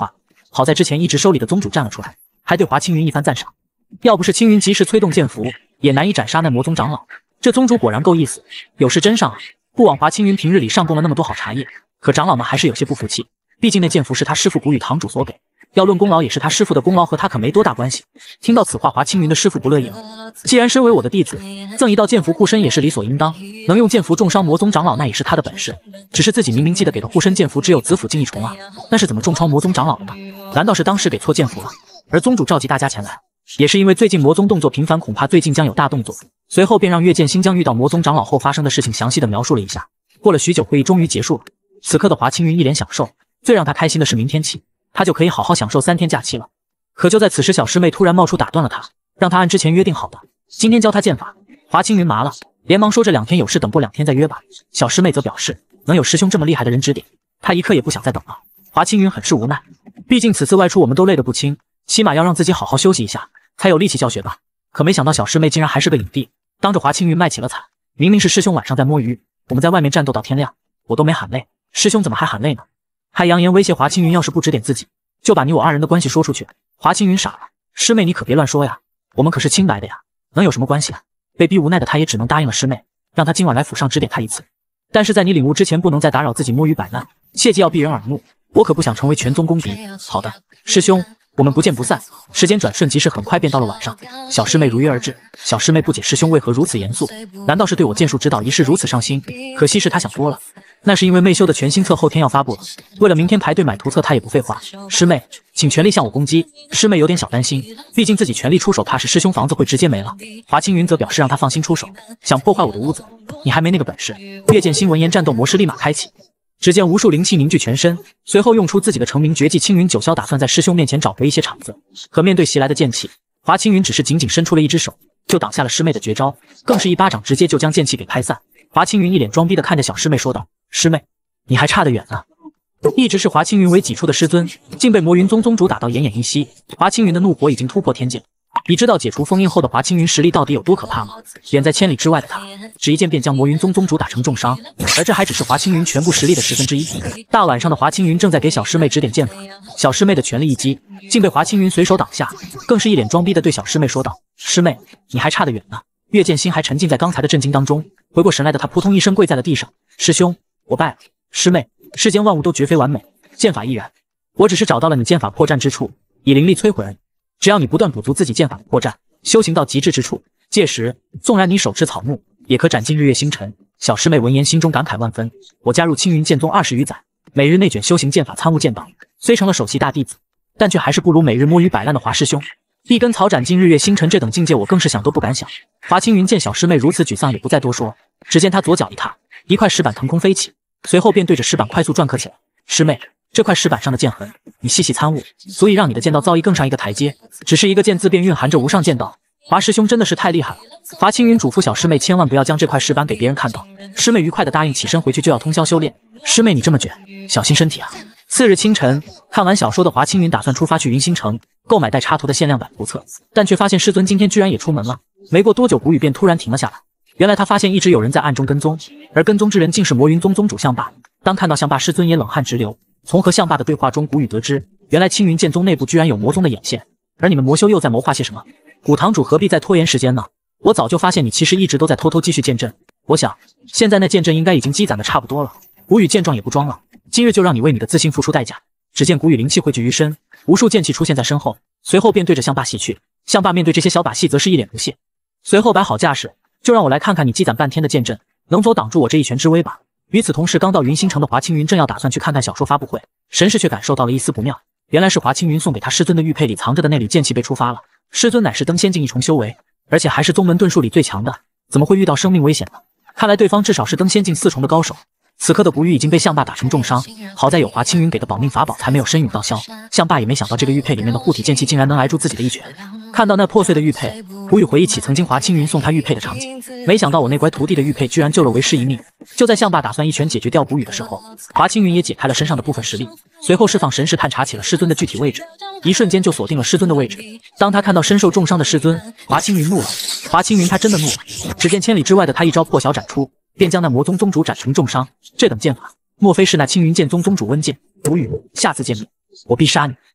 好在之前一直收礼的宗主站了出来，还对华青云一番赞赏。要不是青云及时催动剑符，也难以斩杀那魔宗长老。这宗主果然够意思，有事真上啊！不枉华青云平日里上供了那么多好茶叶。可长老们还是有些不服气，毕竟那剑符是他师父谷雨堂主所给，要论功劳也是他师父的功劳，和他可没多大关系。听到此话，华青云的师父不乐意了。既然身为我的弟子，赠一道剑符护身也是理所应当，能用剑符重伤魔宗长老那也是他的本事。只是自己明明记得给的护身剑符只有子府镜一重啊，那是怎么重创魔宗长老的呢？难道是当时给错剑符了？而宗主召集大家前来，也是因为最近魔宗动作频繁，恐怕最近将有大动作。随后便让岳剑心将遇到魔宗长老后发生的事情详细的描述了一下。过了许久，会议终于结束了。此刻的华青云一脸享受，最让他开心的是明天起，他就可以好好享受三天假期了。可就在此时，小师妹突然冒出打断了他，让他按之前约定好的，今天教他剑法。华青云麻了，连忙说这两天有事，等过两天再约吧。小师妹则表示，能有师兄这么厉害的人指点，他一刻也不想再等了。华青云很是无奈，毕竟此次外出我们都累得不轻，起码要让自己好好休息一下，才有力气教学吧。可没想到小师妹竟然还是个影帝，当着华青云卖起了惨。明明是师兄晚上在摸鱼，我们在外面战斗到天亮，我都没喊累，师兄怎么还喊累呢？还扬言威胁华青云，要是不指点自己，就把你我二人的关系说出去。华青云傻了，师妹你可别乱说呀，我们可是清白的呀，能有什么关系啊？被逼无奈的他也只能答应了师妹，让他今晚来府上指点他一次。但是在你领悟之前，不能再打扰自己摸鱼摆烂，切记要避人耳目，我可不想成为全宗公敌。好的，师兄，我们不见不散。时间转瞬即逝，很快便到了晚上。小师妹如约而至。小师妹不解师兄为何如此严肃，难道是对我剑术指导一事如此上心？可惜是他想多了，那是因为妹修的全新册后天要发布了，为了明天排队买图册，他也不废话。师妹，请全力向我攻击。师妹有点小担心，毕竟自己全力出手，怕是师兄房子会直接没了。华青云则表示让他放心出手，想破坏我的屋子，你还没那个本事。岳剑心闻言，战斗模式立马开启。只见无数灵气凝聚全身，随后用出自己的成名绝技青云九霄，打算在师兄面前找回一些场子。可面对袭来的剑气，华青云只是紧紧伸出了一只手，就挡下了师妹的绝招，更是一巴掌直接就将剑气给拍散。华青云一脸装逼的看着小师妹说道：“师妹，你还差得远呢。”一直视华青云为己出的师尊，竟被魔云宗宗主打到奄奄一息。华青云的怒火已经突破天界。你知道解除封印后的华青云实力到底有多可怕吗？远在千里之外的他，只一剑便将魔云宗宗主打成重伤，而这还只是华青云全部实力的十分之一。大晚上的华青云正在给小师妹指点剑法，小师妹的全力一击竟被华青云随手挡下，更是一脸装逼的对小师妹说道：“师妹，你还差得远呢。”岳剑心还沉浸在刚才的震惊当中，回过神来的他扑通一声跪在了地上：“师兄，我败了。师妹，世间万物都绝非完美，剑法亦然。我只是找到了你剑法破绽之处，以灵力摧毁而已。只要你不断补足自己剑法的破绽，修行到极致之处，届时纵然你手持草木，也可斩尽日月星辰。”小师妹闻言心中感慨万分。我加入青云剑宗二十余载，每日内卷修行剑法，参悟剑道，虽成了首席大弟子，但却还是不如每日摸鱼摆烂的华师兄。一根草斩尽日月星辰这等境界，我更是想都不敢想。华青云见小师妹如此沮丧，也不再多说，只见他左脚一踏，一块石板腾空飞起，随后便对着石板快速篆刻起来。师妹，这块石板上的剑痕，你细细参悟，足以让你的剑道造诣更上一个台阶。只是一个剑字，便蕴含着无上剑道。华师兄真的是太厉害了。华青云嘱咐小师妹千万不要将这块石板给别人看到。师妹愉快的答应，起身回去就要通宵修炼。师妹你这么卷，小心身体啊。次日清晨，看完小说的华青云打算出发去云星城购买带插图的限量版图册，但却发现师尊今天居然也出门了。没过多久，谷雨便突然停了下来。原来他发现一直有人在暗中跟踪，而跟踪之人竟是魔云宗宗主象霸。当看到象霸，师尊也冷汗直流。从和象霸的对话中，谷雨得知，原来青云剑宗内部居然有魔宗的眼线，而你们魔修又在谋划些什么？古堂主何必再拖延时间呢？我早就发现你其实一直都在偷偷积蓄剑阵，我想现在那剑阵应该已经积攒的差不多了。谷雨见状也不装了，今日就让你为你的自信付出代价。只见谷雨灵气汇聚于身，无数剑气出现在身后，随后便对着象霸戏去。象霸面对这些小把戏则是一脸不屑，随后摆好架势，就让我来看看你积攒半天的剑阵能否挡住我这一拳之威吧。与此同时，刚到云星城的华青云正要打算去看看小说发布会，神识却感受到了一丝不妙。原来是华青云送给他师尊的玉佩里藏着的那缕剑气被触发了。师尊乃是登仙境一重修为，而且还是宗门遁术里最强的，怎么会遇到生命危险呢？看来对方至少是登仙境四重的高手。此刻的谷雨已经被象霸打成重伤，好在有华青云给的保命法宝，才没有身陨道消。象霸也没想到这个玉佩里面的护体剑气竟然能挨住自己的一拳。看到那破碎的玉佩，谷雨回忆起曾经华青云送他玉佩的场景，没想到我那乖徒弟的玉佩居然救了为师一命。就在象霸打算一拳解决掉谷雨的时候，华青云也解开了身上的部分实力，随后释放神识探查起了师尊的具体位置，一瞬间就锁定了师尊的位置。当他看到身受重伤的师尊，华青云怒了。华青云他真的怒了，只见千里之外的他一招破晓斩出，便将那魔宗宗主斩成重伤。这等剑法，莫非是那青云剑宗宗主温剑？谷雨，下次见面，我必杀你！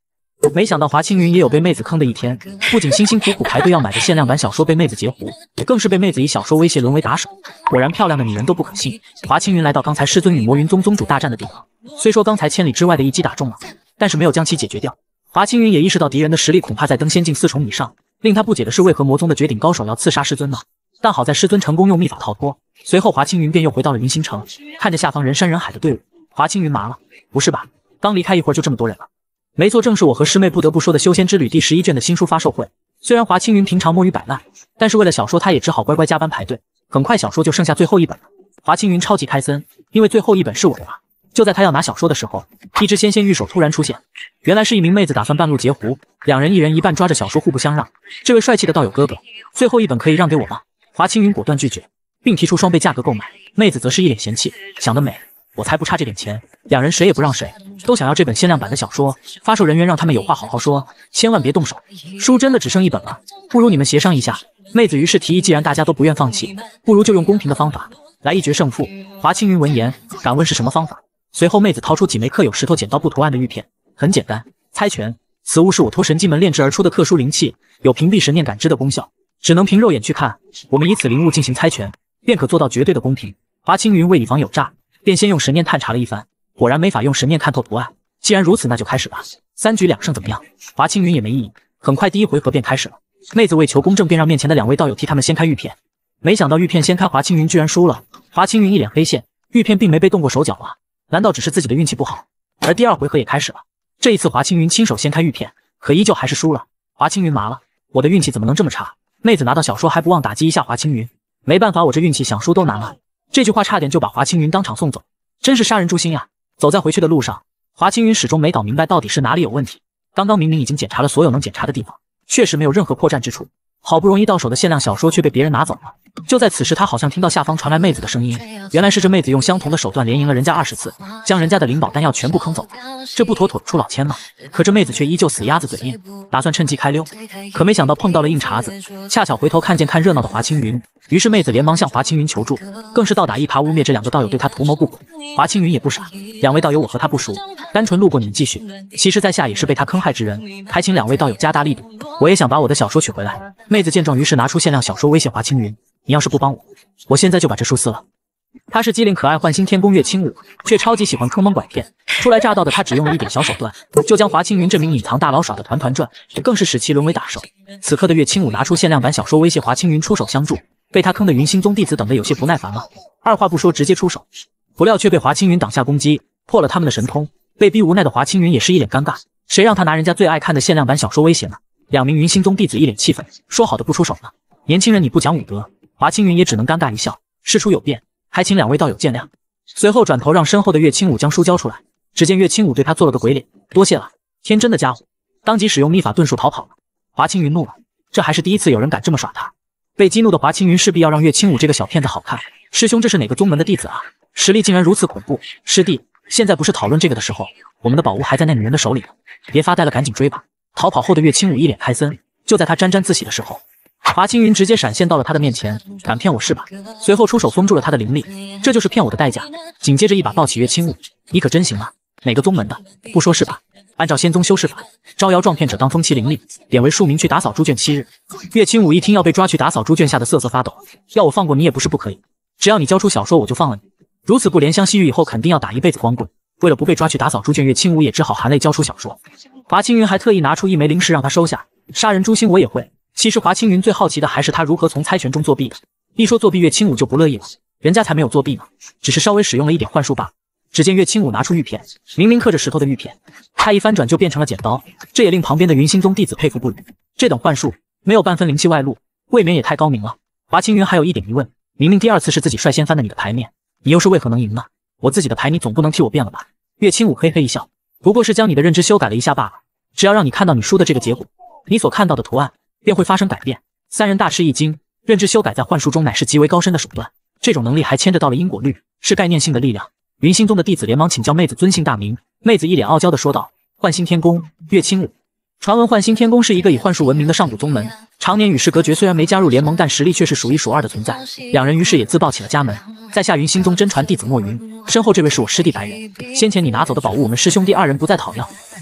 没想到华清云也有被妹子坑的一天，不仅辛辛苦苦排队要买的限量版小说被妹子截胡，更是被妹子以小说威胁沦为打手。果然漂亮的女人都不可信。华清云来到刚才师尊与魔云宗宗主大战的地方，虽说刚才千里之外的一击打中了，但是没有将其解决掉。华清云也意识到敌人的实力恐怕在登仙境四重以上，令他不解的是为何魔宗的绝顶高手要刺杀师尊呢？但好在师尊成功用秘法逃脱，随后华清云便又回到了云星城，看着下方人山人海的队伍，华清云麻了，不是吧？刚离开一会儿就这么多人了。没错，正是我和师妹不得不说的修仙之旅第十一卷的新书发售会。虽然华清云平常摸鱼摆烂，但是为了小说，他也只好乖乖加班排队。很快小说就剩下最后一本了，华清云超级开森，因为最后一本是我的了。就在他要拿小说的时候，一只纤纤玉手突然出现，原来是一名妹子打算半路截胡，两人一人一半抓着小说互不相让。这位帅气的道友哥哥，最后一本可以让给我吗？华清云果断拒绝，并提出双倍价格购买。妹子则是一脸嫌弃，想得美，我才不差这点钱。两人谁也不让谁，都想要这本限量版的小说。发售人员让他们有话好好说，千万别动手。书真的只剩一本了，不如你们协商一下。妹子于是提议，既然大家都不愿放弃，不如就用公平的方法来一决胜负。华清云闻言，敢问是什么方法？随后妹子掏出几枚刻有石头剪刀布图案的玉片，很简单，猜拳。此物是我托神机门炼制而出的特殊灵器，有屏蔽神念感知的功效，只能凭肉眼去看，我们以此灵物进行猜拳，便可做到绝对的公平。华清云为以防有诈，便先用神念探查了一番，果然没法用神念看透图案。既然如此，那就开始吧，三局两胜怎么样？华清云也没异议。很快第一回合便开始了，妹子为求公正，便让面前的两位道友替他们掀开玉片。没想到玉片掀开，华清云居然输了。华清云一脸黑线，玉片并没被动过手脚啊，难道只是自己的运气不好？而第二回合也开始了，这一次华清云亲手掀开玉片，可依旧还是输了。华清云麻了，我的运气怎么能这么差？妹子拿到小说还不忘打击一下华清云，没办法，我这运气想输都难了。这句话差点就把华清云当场送走，真是杀人诛心呀！走在回去的路上，华清云始终没搞明白到底是哪里有问题。刚刚明明已经检查了所有能检查的地方，确实没有任何破绽之处，好不容易到手的限量小说却被别人拿走了。就在此时，他好像听到下方传来妹子的声音，原来是这妹子用相同的手段连赢了人家二十次，将人家的灵宝丹药全部坑走了，这不妥妥的出老千吗？可这妹子却依旧死鸭子嘴硬，打算趁机开溜，可没想到碰到了硬茬子，恰巧回头看见看热闹的华清云，于是妹子连忙向华清云求助，更是倒打一耙污蔑这两个道友对他图谋不轨。华清云也不傻，两位道友我和他不熟，单纯路过你们继续，其实在下也是被他坑害之人，还请两位道友加大力度，我也想把我的小说取回来。妹子见状，于是拿出限量小说威胁华清云，你要是不帮我，我现在就把这书撕了。他是机灵可爱幻星天宫岳清武，却超级喜欢坑蒙拐骗。初来乍到的他只用了一点小手段，就将华清云这名隐藏大佬耍得团团转，更是使其沦为打手。此刻的岳清武拿出限量版小说威胁华清云出手相助，被他坑的云星宗弟子等得有些不耐烦了，二话不说直接出手，不料却被华清云挡下攻击，破了他们的神通。被逼无奈的华清云也是一脸尴尬，谁让他拿人家最爱看的限量版小说威胁呢？两名云星宗弟子一脸气愤，说好的不出手呢？年轻人你不讲武德。华清云也只能尴尬一笑，事出有变，还请两位道友见谅。随后转头让身后的岳清武将书交出来，只见岳清武对他做了个鬼脸，多谢了，天真的家伙，当即使用秘法遁术逃跑了。华清云怒了，这还是第一次有人敢这么耍他。被激怒的华清云势必要让岳清武这个小骗子好看。师兄，这是哪个宗门的弟子啊？实力竟然如此恐怖。师弟，现在不是讨论这个的时候，我们的宝物还在那女人的手里呢，别发呆了，赶紧追吧。逃跑后的岳清武一脸开森，就在他沾沾自喜的时候，华清云直接闪现到了他的面前，敢骗我是吧？随后出手封住了他的灵力，这就是骗我的代价。紧接着一把抱起岳清武，你可真行啊，哪个宗门的？不说是吧？按照仙宗修士法，招摇撞骗者当封其灵力，点为数名去打扫猪圈七日。岳清武一听要被抓去打扫猪圈，吓得瑟瑟发抖，要我放过你也不是不可以，只要你交出小说我就放了你。如此不怜香惜玉，以后肯定要打一辈子光棍。为了不被抓去打扫猪圈，岳清武也只好含泪交出小说。华清云还特意拿出一枚灵石让他收下，杀人诛心我也会。其实华清云最好奇的还是他如何从猜拳中作弊的，一说作弊岳清武就不乐意了，人家才没有作弊呢，只是稍微使用了一点幻术罢了。只见岳清武拿出玉片，明明刻着石头的玉片，他一翻转就变成了剪刀，这也令旁边的云星宗弟子佩服不已。这等幻术没有半分灵气外露，未免也太高明了。华清云还有一点疑问，明明第二次是自己率先翻的你的牌面，你又是为何能赢呢？我自己的牌你总不能替我变了吧？岳清武嘿嘿一笑，不过是将你的认知修改了一下罢了，只要让你看到你输的这个结果，你所看到的图案便会发生改变。三人大吃一惊，认知修改在幻术中乃是极为高深的手段，这种能力还牵着到了因果律，是概念性的力量。云星宗的弟子连忙请教妹子尊姓大名，妹子一脸傲娇的说道：幻星天宫，岳清武。传闻幻星天宫是一个以幻术闻名的上古宗门，常年与世隔绝，虽然没加入联盟，但实力却是数一数二的存在。两人于是也自报起了家门。在下云星宗真传弟子莫云，身后这位是我师弟白人，先前你拿走的宝物我们师兄弟二人不再讨要，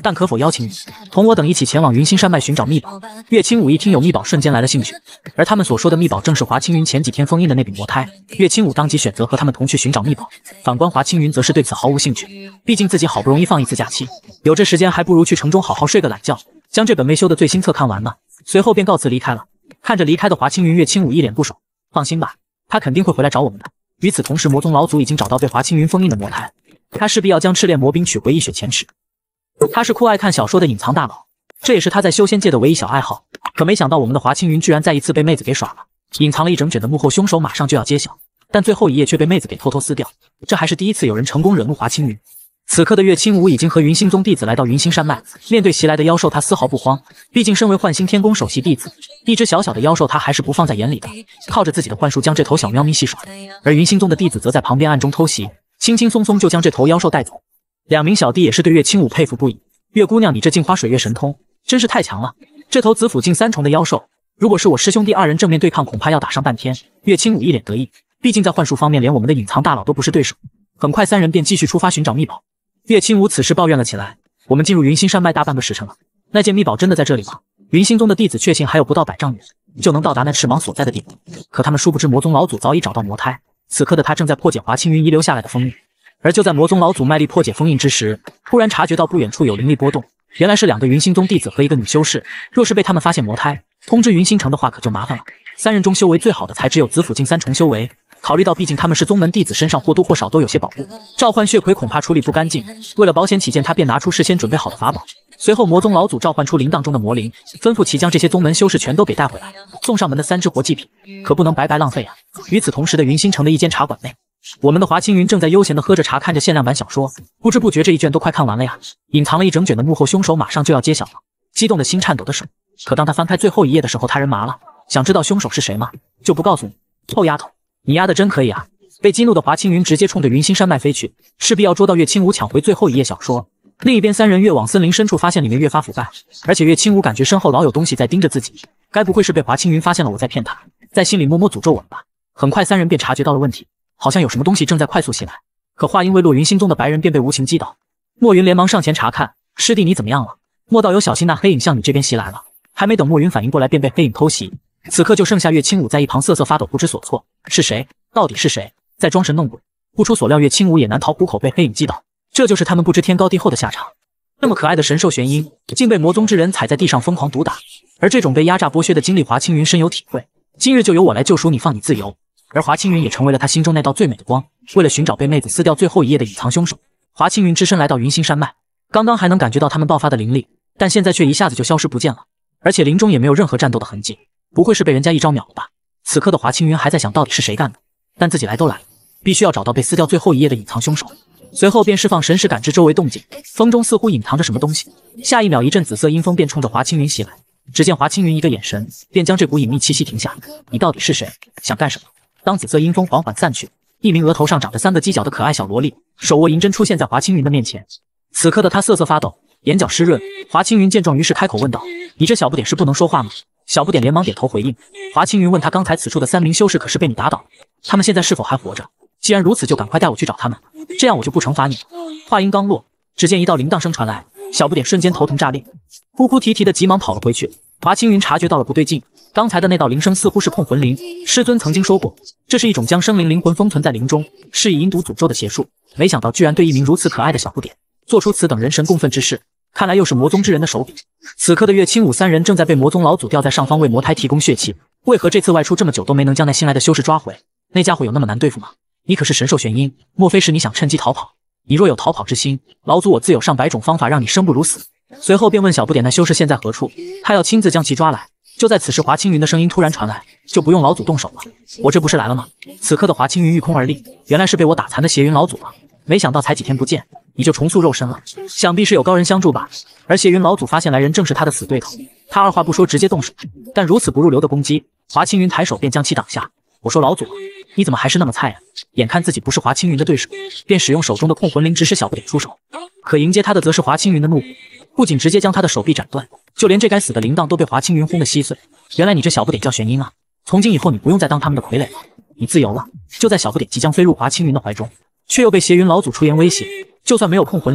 但可否邀请你同我等一起前往云心山脉寻找秘宝？岳清武一听有秘宝，瞬间来了兴趣。而他们所说的秘宝，正是华清云前几天封印的那柄魔胎。岳清武当即选择和他们同去寻找秘宝。反观华清云，则是对此毫无兴趣。毕竟自己好不容易放一次假期，有这时间，还不如去城中好好睡个懒觉，将这本未修的最新册看完呢。随后便告辞离开了。看着离开的华清云，岳清武一脸不爽。放心吧，他肯定会回来找我们的。与此同时，魔宗老祖已经找到被华清云封印的魔胎，他势必要将赤炼魔兵取回一雪前耻。他是酷爱看小说的隐藏大佬，这也是他在修仙界的唯一小爱好。可没想到我们的华清云居然再一次被妹子给耍了，隐藏了一整卷的幕后凶手马上就要揭晓，但最后一页却被妹子给偷偷撕掉，这还是第一次有人成功惹怒华清云。此刻的岳清武已经和云星宗弟子来到云星山脉，面对袭来的妖兽，他丝毫不慌。毕竟身为幻星天宫首席弟子，一只小小的妖兽他还是不放在眼里的，靠着自己的幻术将这头小喵咪戏耍。而云星宗的弟子则在旁边暗中偷袭，轻轻松松就将这头妖兽带走。两名小弟也是对岳清武佩服不已。岳姑娘，你这镜花水月神通真是太强了！这头子府境三重的妖兽，如果是我师兄弟二人正面对抗，恐怕要打上半天。岳清武一脸得意，毕竟在幻术方面，连我们的隐藏大佬都不是对手。很快，三人便继续出发寻找秘宝。岳清武此时抱怨了起来：“我们进入云心山脉大半个时辰了，那件秘宝真的在这里吗？”云星宗的弟子确信还有不到百丈远就能到达那翅膀所在的地方，可他们殊不知魔宗老祖早已找到魔胎，此刻的他正在破解华清云遗留下来的封印。而就在魔宗老祖卖力破解封印之时，突然察觉到不远处有灵力波动，原来是两个云星宗弟子和一个女修士。若是被他们发现魔胎，通知云星城的话可就麻烦了。三人中修为最好的才只有子府境三重修为，考虑到毕竟他们是宗门弟子，身上或多或少都有些宝物，召唤血魁恐怕处理不干净。为了保险起见，他便拿出事先准备好的法宝。随后魔宗老祖召唤出灵荡中的魔灵，吩咐其将这些宗门修士全都给带回来，送上门的三只活祭品可不能白白浪费啊。与此同时的云星城的一间茶馆内，我们的华清云正在悠闲地喝着茶，看着限量版小说，不知不觉这一卷都快看完了呀。隐藏了一整卷的幕后凶手马上就要揭晓了，激动的心，颤抖的手。可当他翻开最后一页的时候，他人麻了。想知道凶手是谁吗？就不告诉你。臭丫头，你丫的真可以啊！被激怒的华清云直接冲着云心山脉飞去，势必要捉到岳清武，抢回最后一页小说。另一边，三人越往森林深处，发现里面越发腐败，而且岳清武感觉身后老有东西在盯着自己，该不会是被华清云发现了我在骗他，在心里默默诅咒我了吧？很快，三人便察觉到了问题，好像有什么东西正在快速袭来。可话音未落，云星宗的白人便被无情击倒。莫云连忙上前查看，师弟你怎么样了？莫道友小心，那黑影向你这边袭来了。还没等莫云反应过来，便被黑影偷袭。此刻就剩下岳清武在一旁瑟瑟发抖，不知所措。是谁？到底是谁在装神弄鬼？不出所料，岳清武也难逃虎口，被黑影击倒。这就是他们不知天高地厚的下场。那么可爱的神兽玄鹰，竟被魔宗之人踩在地上疯狂毒打。而这种被压榨剥削的经历，华清云深有体会。今日就由我来救赎你，放你自由。而华清云也成为了他心中那道最美的光。为了寻找被妹子撕掉最后一页的隐藏凶手，华清云只身来到云心山脉。刚刚还能感觉到他们爆发的灵力，但现在却一下子就消失不见了，而且林中也没有任何战斗的痕迹。不会是被人家一招秒了吧？此刻的华清云还在想到底是谁干的，但自己来都来了，必须要找到被撕掉最后一页的隐藏凶手。随后便释放神识感知周围动静，风中似乎隐藏着什么东西。下一秒，一阵紫色阴风便冲着华清云袭来。只见华清云一个眼神，便将这股隐秘气息停下。你到底是谁？想干什么？当紫色阴风缓缓散去，一名额头上长着三个犄角的可爱小萝莉，手握银针出现在华清云的面前。此刻的她瑟瑟发抖，眼角湿润。华清云见状，于是开口问道：“你这小不点是不能说话吗？”小不点连忙点头回应。华清云问他：“刚才此处的三名修士可是被你打倒了？他们现在是否还活着？既然如此，就赶快带我去找他们，这样我就不惩罚你了。”话音刚落，只见一道铃铛声传来，小不点瞬间头疼炸裂，哭哭啼啼的急忙跑了回去。华清云察觉到了不对劲，刚才的那道铃声似乎是控魂铃。师尊曾经说过，这是一种将生灵灵魂封存在灵中，是以引毒诅咒的邪术。没想到居然对一名如此可爱的小不点做出此等人神共愤之事，看来又是魔宗之人的手笔。此刻的岳清武三人正在被魔宗老祖吊在上方，为魔胎提供血气。为何这次外出这么久都没能将那新来的修士抓回？那家伙有那么难对付吗？你可是神兽玄鹰，莫非是你想趁机逃跑？你若有逃跑之心，老祖我自有上百种方法让你生不如死。随后便问小不点那修士现在何处，他要亲自将其抓来。就在此时，华清云的声音突然传来：“就不用老祖动手了，我这不是来了吗？”此刻的华清云御空而立，原来是被我打残的邪云老祖了。没想到才几天不见，你就重塑肉身了，想必是有高人相助吧？而邪云老祖发现来人正是他的死对头，他二话不说直接动手，但如此不入流的攻击，华清云抬手便将其挡下。我说老祖，你怎么还是那么菜啊？眼看自己不是华清云的对手，便使用手中的控魂铃指使小不点出手。可迎接他的则是华清云的怒火，不仅直接将他的手臂斩断，就连这该死的铃铛都被华清云轰得稀碎。原来你这小不点叫玄鹰啊！从今以后你不用再当他们的傀儡了，你自由了。就在小不点即将飞入华清云的怀中，却又被邪云老祖出言威胁，就算没有控魂铃，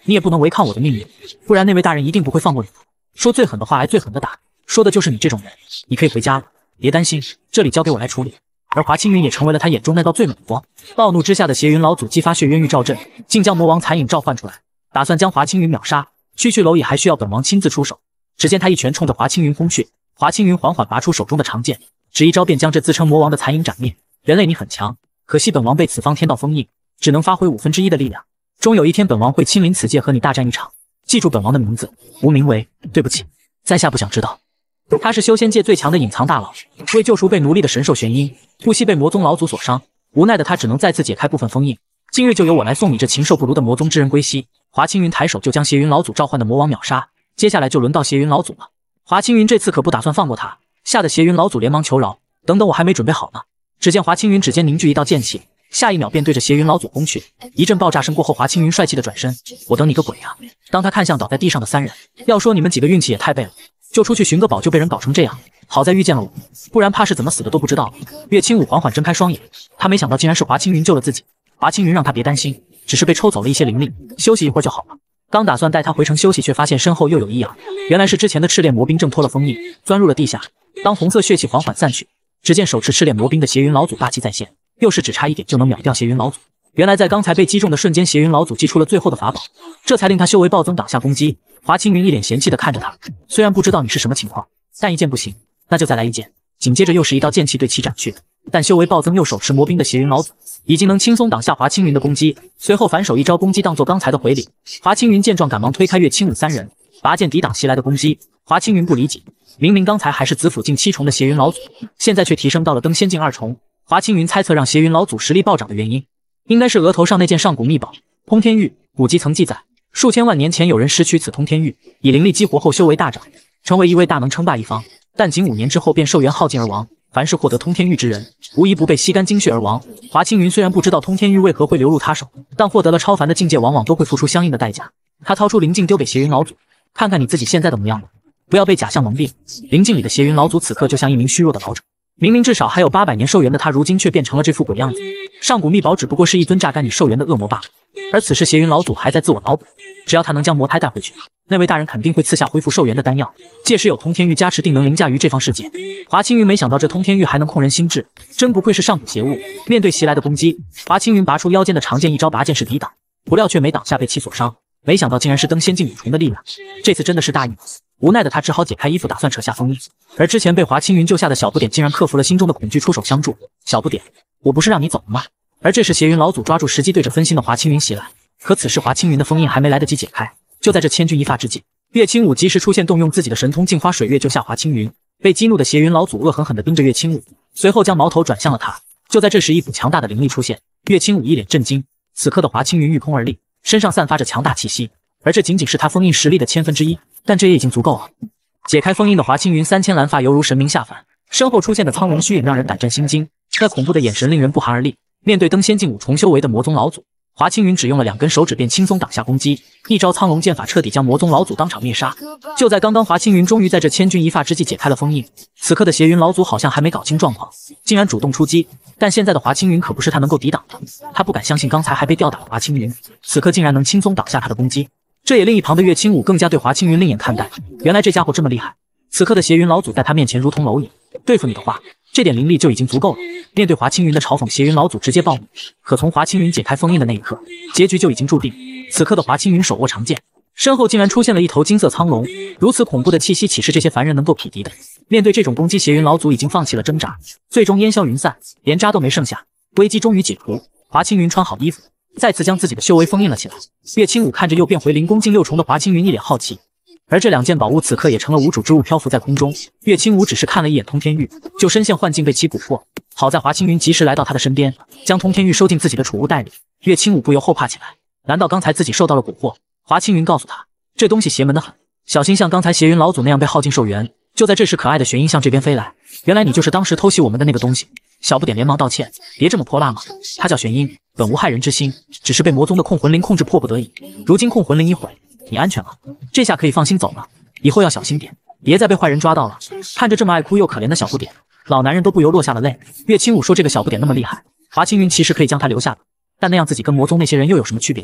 你也不能违抗我的命令，不然那位大人一定不会放过你。说最狠的话挨最狠的打，说的就是你这种人。你可以回家了，别担心，这里交给我来处理。而华清云也成为了他眼中那道最美的光。暴怒之下的邪云老祖激发血渊玉照阵，竟将魔王残影召唤出来，打算将华清云秒杀。区区蝼蚁还需要本王亲自出手？只见他一拳冲着华清云轰去，华清云缓缓拔出手中的长剑，只一招便将这自称魔王的残影斩灭。人类你很强，可惜本王被此方天道封印，只能发挥五分之一的力量。终有一天本王会亲临此界和你大战一场。记住本王的名字，无名为。对不起，在下不想知道。他是修仙界最强的隐藏大佬，为救赎被奴隶的神兽玄阴，不惜被魔宗老祖所伤。无奈的他只能再次解开部分封印。今日就由我来送你这禽兽不如的魔宗之人归西。华清云抬手就将邪云老祖召唤的魔王秒杀，接下来就轮到邪云老祖了。华清云这次可不打算放过他，吓得邪云老祖连忙求饶：“等等，我还没准备好呢。”只见华清云指尖凝聚一道剑气，下一秒便对着邪云老祖轰去。一阵爆炸声过后，华清云帅气的转身：“我等你个鬼啊！”当他看向倒在地上的三人，要说你们几个运气也太背了，就出去寻个宝就被人搞成这样，好在遇见了我，不然怕是怎么死的都不知道了。岳清武缓缓睁开双眼，他没想到竟然是华清云救了自己。华清云让他别担心，只是被抽走了一些灵力，休息一会儿就好了。刚打算带他回城休息，却发现身后又有异样，原来是之前的赤炼魔兵挣脱了封印，钻入了地下。当红色血气缓缓散去，只见手持赤炼魔兵的邪云老祖霸气再现，又是只差一点就能秒掉邪云老祖。原来在刚才被击中的瞬间，邪云老祖祭出了最后的法宝，这才令他修为暴增，挡下攻击。华清云一脸嫌弃地看着他，虽然不知道你是什么情况，但一剑不行，那就再来一剑。紧接着又是一道剑气对其斩去，但修为暴增又手持魔兵的邪云老祖已经能轻松挡下华清云的攻击，随后反手一招攻击当做刚才的回礼。华清云见状赶忙推开岳清武三人，拔剑抵挡袭来的攻击。华清云不理解，明明刚才还是子府境七重的邪云老祖，现在却提升到了登仙境二重。华清云猜测让邪云老祖实力暴涨的原因，应该是额头上那件上古秘宝通天玉。古籍曾记载，数千万年前有人拾取此通天玉，以灵力激活后修为大涨，成为一位大能称霸一方，但仅五年之后便寿元耗尽而亡。凡是获得通天玉之人，无一不被吸干精血而亡。华清云虽然不知道通天玉为何会流入他手，但获得了超凡的境界往往都会付出相应的代价。他掏出灵镜丢给邪云老祖，看看你自己现在怎么样了，不要被假象蒙蔽。灵镜里的邪云老祖此刻就像一名虚弱的老者，明明至少还有八百年寿元的他，如今却变成了这副鬼样子。上古秘宝只不过是一尊榨干你寿元的恶魔罢了，而此时邪云老祖还在自我脑补，只要他能将魔胎带回去，那位大人肯定会赐下恢复寿元的丹药，届时有通天玉加持，定能凌驾于这方世界。华清云没想到这通天玉还能控人心智，真不愧是上古邪物。面对袭来的攻击，华清云拔出腰间的长剑，一招拔剑式抵挡，不料却没挡下，被其所伤。没想到竟然是登仙境五重的力量，这次真的是大意。无奈的他只好解开衣服，打算扯下封印。而之前被华清云救下的小不点竟然克服了心中的恐惧，出手相助。小不点，我不是让你走了吗？而这时邪云老祖抓住时机，对着分心的华清云袭来。可此时华清云的封印还没来得及解开，就在这千钧一发之际，岳清武及时出现，动用自己的神通镜花水月救下华清云。被激怒的邪云老祖恶狠狠地盯着岳清武，随后将矛头转向了他。就在这时，一股强大的灵力出现，岳清武一脸震惊。此刻的华清云御空而立，身上散发着强大气息，而这仅仅是他封印实力的千分之一，但这也已经足够了。解开封印的华清云三千蓝发犹如神明下凡，身后出现的苍龙虚影让人胆战心惊，那恐怖的眼神令人不寒而栗。面对登仙境五重修为的魔宗老祖，华清云只用了两根手指便轻松挡下攻击，一招苍龙剑法彻底将魔宗老祖当场灭杀。就在刚刚，华清云终于在这千钧一发之际解开了封印。此刻的邪云老祖好像还没搞清状况，竟然主动出击，但现在的华清云可不是他能够抵挡的。他不敢相信刚才还被吊打的华清云，此刻竟然能轻松挡下他的攻击。这也令一旁的岳清武更加对华清云另眼看待，原来这家伙这么厉害。此刻的邪云老祖在他面前如同蝼蚁，对付你的话，这点灵力就已经足够了。面对华清云的嘲讽，邪云老祖直接暴怒。可从华清云解开封印的那一刻，结局就已经注定。此刻的华清云手握长剑，身后竟然出现了一头金色苍龙，如此恐怖的气息，岂是这些凡人能够匹敌的？面对这种攻击，邪云老祖已经放弃了挣扎，最终烟消云散，连渣都没剩下。危机终于解除，华清云穿好衣服，再次将自己的修为封印了起来。岳清武看着又变回灵宫境六重的华清云，一脸好奇。而这两件宝物此刻也成了无主之物，漂浮在空中。岳清武只是看了一眼通天玉，就深陷幻境，被其蛊惑。好在华清云及时来到他的身边，将通天玉收进自己的储物袋里。岳清武不由后怕起来，难道刚才自己受到了蛊惑？华清云告诉他，这东西邪门的很，小心像刚才邪云老祖那样被耗尽寿元。就在这时，可爱的玄音向这边飞来，原来你就是当时偷袭我们的那个东西。小不点连忙道歉，别这么泼辣嘛，他叫玄音，本无害人之心，只是被魔宗的控魂灵控制，迫不得已。如今控魂灵一毁，你安全了，这下可以放心走了。以后要小心点，别再被坏人抓到了。看着这么爱哭又可怜的小不点，老男人都不由落下了泪。岳清武说这个小不点那么厉害，华清云其实可以将他留下的，但那样自己跟魔宗那些人又有什么区别呢？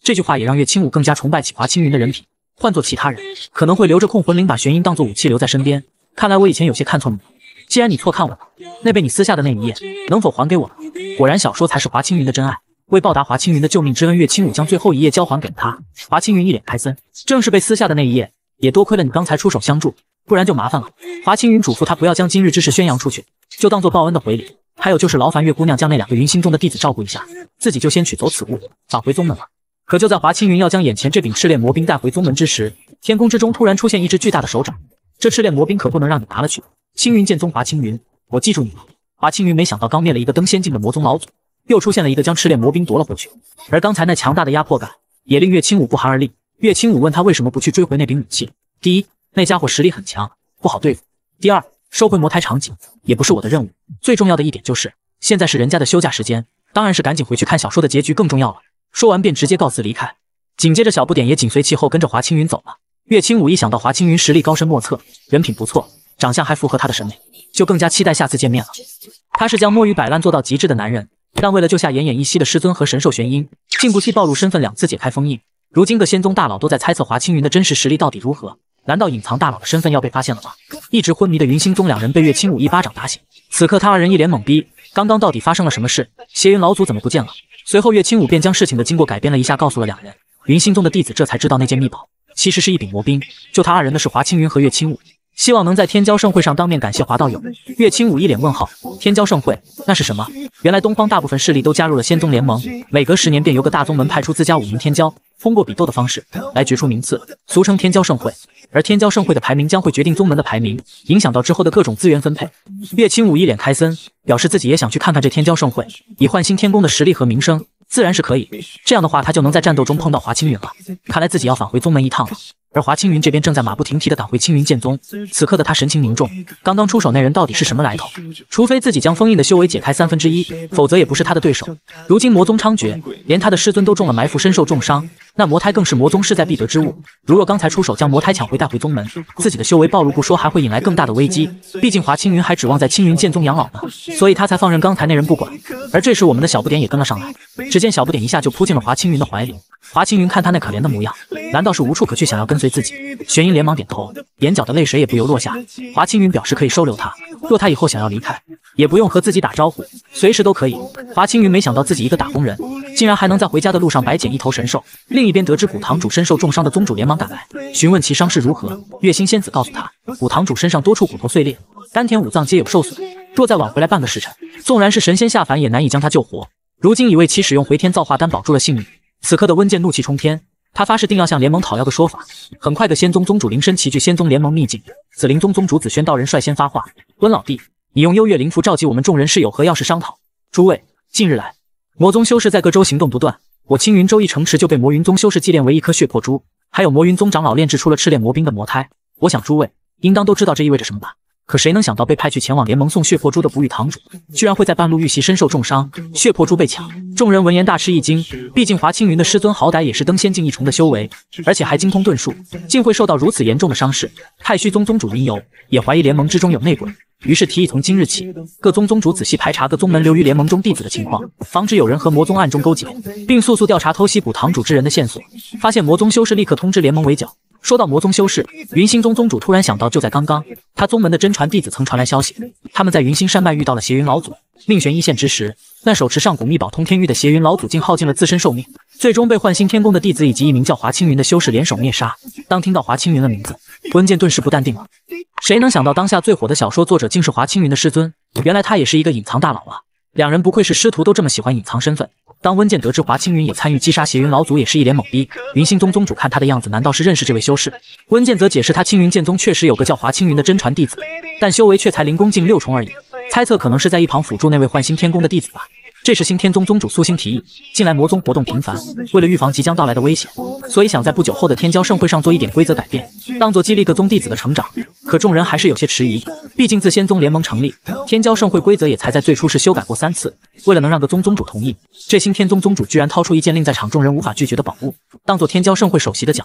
这句话也让岳清武更加崇拜起华青云的人品。换做其他人，可能会留着控魂铃把玄阴当作武器留在身边。看来我以前有些看错你了。既然你错看我了，那被你撕下的那一页，能否还给我呢？果然，小说才是华青云的真爱。为报答华青云的救命之恩，岳清武将最后一页交还给了他。华青云一脸开森，正是被撕下的那一页，也多亏了你刚才出手相助，不然就麻烦了。华青云嘱咐他不要将今日之事宣扬出去，就当做报恩的回礼。还有就是劳烦岳姑娘将那两个云心中的弟子照顾一下，自己就先取走此物，返回宗门了。可就在华青云要将眼前这柄赤炼魔兵带回宗门之时，天空之中突然出现一只巨大的手掌。这赤炼魔兵可不能让你拿了去！青云剑宗华青云，我记住你了。华青云没想到刚灭了一个登仙境的魔宗老祖，又出现了一个将赤炼魔兵夺了回去。而刚才那强大的压迫感，也令岳清武不寒而栗。岳清武问他为什么不去追回那柄武器。第一，那家伙实力很强，不好对付。第二，收回魔胎场景也不是我的任务。最重要的一点就是，现在是人家的休假时间，当然是赶紧回去看小说的结局更重要了。说完便直接告辞离开。紧接着小不点也紧随其后跟着华青云走了。岳清武一想到华青云实力高深莫测，人品不错，长相还符合他的审美，就更加期待下次见面了。他是将摸鱼摆烂做到极致的男人，但为了救下奄奄一息的师尊和神兽玄阴，竟不惜暴露身份两次解开封印。如今各仙宗大佬都在猜测华青云的真实实力到底如何，难道隐藏大佬的身份要被发现了吗？一直昏迷的云星宗两人被岳清武一巴掌打醒，此刻他二人一脸懵逼，刚刚到底发生了什么事？邪云老祖怎么不见了？随后岳清武便将事情的经过改编了一下，告诉了两人。云星宗的弟子这才知道那件秘宝其实是一柄魔兵，救他二人的是华青云和岳清武，希望能在天骄盛会上当面感谢华道友。岳清武一脸问号，天骄盛会那是什么？原来东方大部分势力都加入了仙宗联盟，每隔十年便由各大宗门派出自家五名天骄，通过比斗的方式来决出名次，俗称天骄盛会。而天骄盛会的排名将会决定宗门的排名，影响到之后的各种资源分配。岳清武一脸开森，表示自己也想去看看这天骄盛会，以换新天宫的实力和名声，自然是可以。这样的话，他就能在战斗中碰到华青云了。看来自己要返回宗门一趟了。而华青云这边正在马不停蹄地赶回青云剑宗，此刻的他神情凝重。刚刚出手那人到底是什么来头？除非自己将封印的修为解开三分之一，否则也不是他的对手。如今魔宗猖獗，连他的师尊都中了埋伏，身受重伤，那魔胎更是魔宗势在必得之物。如若刚才出手将魔胎抢回带回宗门，自己的修为暴露不说，还会引来更大的危机。毕竟华青云还指望在青云剑宗养老呢，所以他才放任刚才那人不管。而这时我们的小不点也跟了上来，只见小不点一下就扑进了华青云的怀里。华青云看他那可怜的模样，难道是无处可去，想要跟随自己？玄阴连忙点头，眼角的泪水也不由落下。华青云表示可以收留他，若他以后想要离开，也不用和自己打招呼，随时都可以。华青云没想到自己一个打工人，竟然还能在回家的路上白捡一头神兽。另一边得知古堂主身受重伤的宗主连忙赶来，询问其伤势如何。月星仙子告诉他，古堂主身上多处骨头碎裂，丹田五脏皆有受损，若再晚回来半个时辰，纵然是神仙下凡也难以将他救活。如今已为其使用回天造化丹保住了性命。此刻的温剑怒气冲天，他发誓定要向联盟讨要个说法。很快的仙宗宗主灵身齐聚仙宗联盟秘境，紫灵宗宗主紫轩道人率先发话：温老弟，你用幽月灵符召集我们众人是有何要事商讨？诸位，近日来魔宗修士在各州行动不断，我青云州一城池就被魔云宗修士祭炼为一颗血魄珠，还有魔云宗长老炼制出了赤炼魔兵的魔胎。我想诸位应当都知道这意味着什么吧？可谁能想到被派去前往联盟送血魄珠的不遇堂主，居然会在半路遇袭身受重伤，血魄珠被抢。众人闻言大吃一惊，毕竟华青云的师尊好歹也是登仙境一重的修为，而且还精通遁术，竟会受到如此严重的伤势。太虚宗宗主云游也怀疑联盟之中有内鬼，于是提议从今日起，各宗宗主仔细排查各宗门留于联盟中弟子的情况，防止有人和魔宗暗中勾结，并速速调查偷袭古堂主之人的线索。发现魔宗修士，立刻通知联盟围剿。说到魔宗修士，云星宗宗主突然想到，就在刚刚，他宗门的真传弟子曾传来消息，他们在云星山脉遇到了邪云老祖。命悬一线之时，那手持上古秘宝通天玉的邪云老祖竟耗尽了自身寿命，最终被幻星天宫的弟子以及一名叫华青云的修士联手灭杀。当听到华青云的名字，温剑顿时不淡定了。谁能想到当下最火的小说作者竟是华青云的师尊？原来他也是一个隐藏大佬啊！两人不愧是师徒，都这么喜欢隐藏身份。当温剑得知华青云也参与击杀邪云老祖，也是一脸懵逼。云星宗宗主看他的样子，难道是认识这位修士？温剑则解释他青云剑宗确实有个叫华青云的真传弟子，但修为却才灵功境六重而已，猜测可能是在一旁辅助那位幻星天宫的弟子吧。这时新天宗宗主苏星提议，近来魔宗活动频繁，为了预防即将到来的危险，所以想在不久后的天骄盛会上做一点规则改变，当做激励各宗弟子的成长。可众人还是有些迟疑，毕竟自仙宗联盟成立，天骄盛会规则也才在最初时修改过三次。为了能让各宗宗主同意，这新天宗宗主居然掏出一件令在场众人无法拒绝的宝物，当做天骄盛会首席的奖励。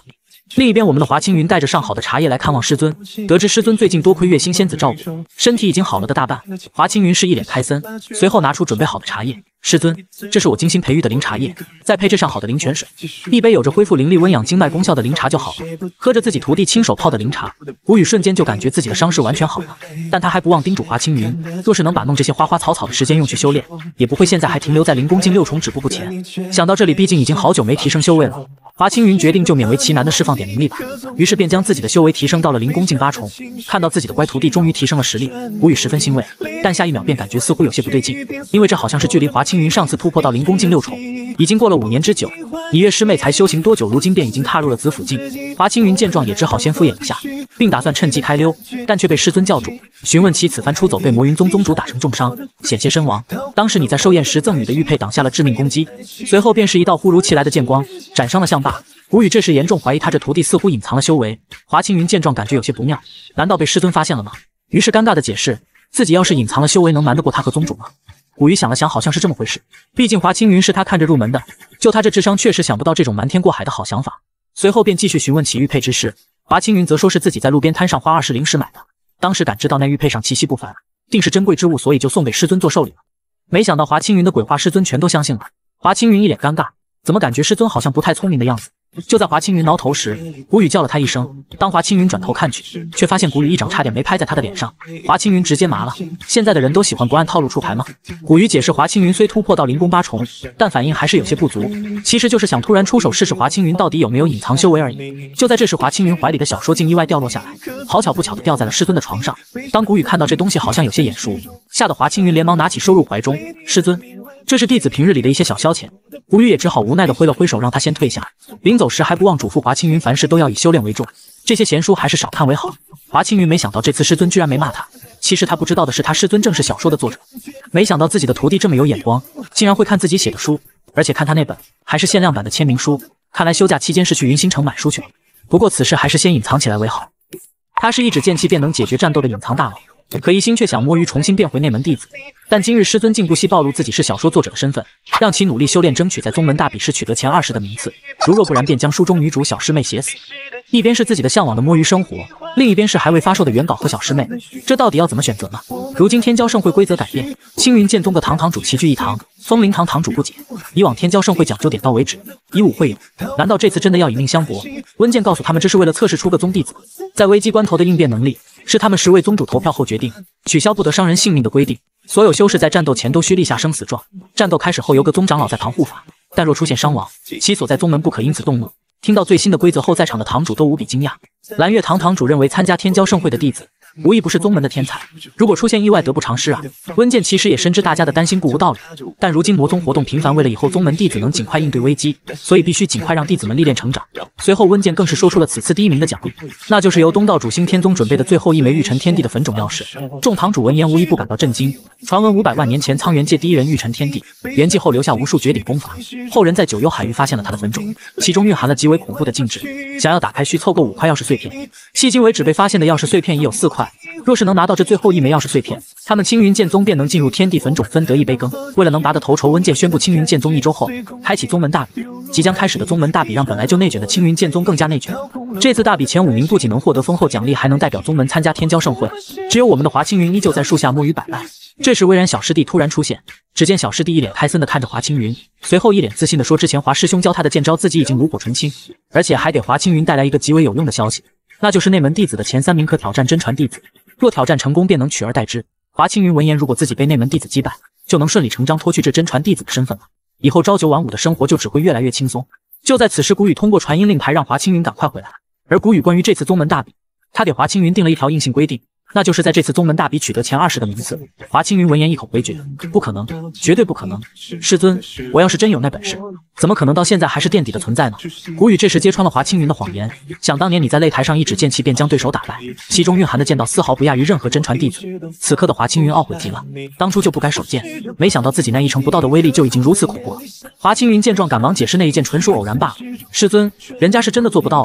另一边，我们的华清云带着上好的茶叶来看望师尊，得知师尊最近多亏月星仙子照顾，身体已经好了的大半。华清云是一脸开森，随后拿出准备好的茶叶。师尊，这是我精心培育的灵茶叶，再配置上好的灵泉水，一杯有着恢复灵力、温养经脉功效的灵茶就好了。喝着自己徒弟亲手泡的灵茶，古雨瞬间就感觉自己的伤势完全好了。但他还不忘叮嘱华清云，若是能把弄这些花花草草的时间用去修炼，也不会现在还停留在灵宫境六重止步不前。想到这里，毕竟已经好久没提升修为了，华清云决定就勉为其难的释放点灵力吧。于是便将自己的修为提升到了灵宫境八重。看到自己的乖徒弟终于提升了实力，古雨十分欣慰，但下一秒便感觉似乎有些不对劲，因为这好像是距离华清云上次突破到灵宫境六重已经过了五年之久。以月师妹才修行多久，如今便已经踏入了子府境。华清云见状也只好先敷衍一下，并打算趁机开溜，但却被师尊叫住，询问其此番出走被魔云宗宗主打成重伤，险些身亡。当时你在寿宴时赠予的玉佩挡下了致命攻击，随后便是一道忽如其来的剑光斩伤了象霸。古雨这时严重怀疑他这徒弟似乎隐藏了修为。华清云见状感觉有些不妙，难道被师尊发现了吗？于是尴尬的解释，自己要是隐藏了修为，能瞒得过他和宗主吗？古雨想了想，好像是这么回事，毕竟华清云是他看着入门的，就他这智商确实想不到这种瞒天过海的好想法。随后便继续询问起玉佩之事，华清云则说是自己在路边摊上花二十灵石买的，当时感知到那玉佩上气息不凡，定是珍贵之物，所以就送给师尊做寿礼了。没想到华清云的鬼话师尊全都相信了。华清云一脸尴尬，怎么感觉师尊好像不太聪明的样子？就在华清云挠头时，古雨叫了他一声。当华清云转头看去，却发现古雨一掌差点没拍在他的脸上。华清云直接麻了，现在的人都喜欢不按套路出牌吗？古雨解释，华清云虽突破到灵宫八重，但反应还是有些不足，其实就是想突然出手试试华清云到底有没有隐藏修为而已。就在这时，华清云怀里的小说竟意外掉落下来，好巧不巧的掉在了师尊的床上。当古雨看到这东西好像有些眼熟，吓得华清云连忙拿起收入怀中。师尊，这是弟子平日里的一些小消遣。古雨也只好无奈的挥了挥手，让他先退下。临走时还不忘嘱咐华清云，凡事都要以修炼为重，这些闲书还是少看为好。华清云没想到这次师尊居然没骂他，其实他不知道的是，他师尊正是小说的作者。没想到自己的徒弟这么有眼光，竟然会看自己写的书，而且看他那本还是限量版的签名书，看来休假期间是去云星城买书去了。不过此事还是先隐藏起来为好。他是一指剑气便能解决战斗的隐藏大佬，可一心却想摸鱼重新变回内门弟子，但今日师尊竟不惜暴露自己是小说作者的身份，让其努力修炼，争取在宗门大比试取得前二十的名次。如若不然，便将书中女主小师妹写死。一边是自己的向往的摸鱼生活，另一边是还未发售的原稿和小师妹，这到底要怎么选择呢？如今天骄盛会规则改变，青云剑宗的堂堂主齐聚一堂，风灵堂堂主不解。以往天骄盛会讲究点到为止，以武会友，难道这次真的要以命相搏？温剑告诉他们，这是为了测试出个宗弟子在危机关头的应变能力，是他们十位宗主投票后决定取消不得伤人性命的规定，所有修士在战斗前都需立下生死状，战斗开始后由个宗长老在旁护法，但若出现伤亡，其所在宗门不可因此动怒。听到最新的规则后，在场的堂主都无比惊讶。蓝月堂堂主认为参加天骄盛会的弟子无一不是宗门的天才，如果出现意外得不偿失啊。温剑其实也深知大家的担心不无道理，但如今魔宗活动频繁，为了以后宗门弟子能尽快应对危机，所以必须尽快让弟子们历练成长。随后温剑更是说出了此次第一名的奖励，那就是由东道主星天宗准备的最后一枚玉成天地的粉种钥匙。众堂主闻言无一不感到震惊。传闻五百万年前苍元界第一人玉成天地圆寂后留下无数绝顶功法，后人在九幽海域发现了他的粉种，其中蕴含了极为恐怖的禁制，想要打开需凑够五块钥匙碎片，迄今为止被发现的钥匙碎片已有四块，若是能拿到这最后一枚钥匙碎片，他们青云剑宗便能进入天地粉种，分得一杯羹。为了能拔得头筹，温剑宣布青云剑宗一周后开启宗门大比。即将开始的宗门大比让本来就内卷的青云剑宗更加内卷，这次大比前五名不仅能获得丰厚奖励，还能代表宗门参加天骄盛会。只有我们的华青云依旧在树下摸鱼摆烂。这时微然小师弟突然出现，只见小师弟一脸开森的看着华青云，随后一脸自信的说，之前华师兄教他的剑招自己已经炉火纯青，而且还给华青云带来一个极为有用的消息，那就是内门弟子的前三名可挑战真传弟子，若挑战成功便能取而代之。华青云闻言，如果自己被内门弟子击败，就能顺理成章脱去这真传弟子的身份了，以后朝九晚五的生活就只会越来越轻松。就在此时，古雨通过传音令牌让华青云赶快回来。而古雨关于这次宗门大比，他给华青云定了一条硬性规定，那就是在这次宗门大比取得前二十的名次。华青云闻言一口回绝，不可能，绝对不可能！师尊，我要是真有那本事，怎么可能到现在还是垫底的存在呢？古雨这时揭穿了华青云的谎言，想当年你在擂台上一指剑气便将对手打败，其中蕴含的剑道丝毫不亚于任何真传弟子。此刻的华青云懊悔极了，当初就不该手剑，没想到自己那一成不到的威力就已经如此恐怖了。华青云见状赶忙解释，那一剑纯属偶然罢了，师尊，人家是真的做不到啊。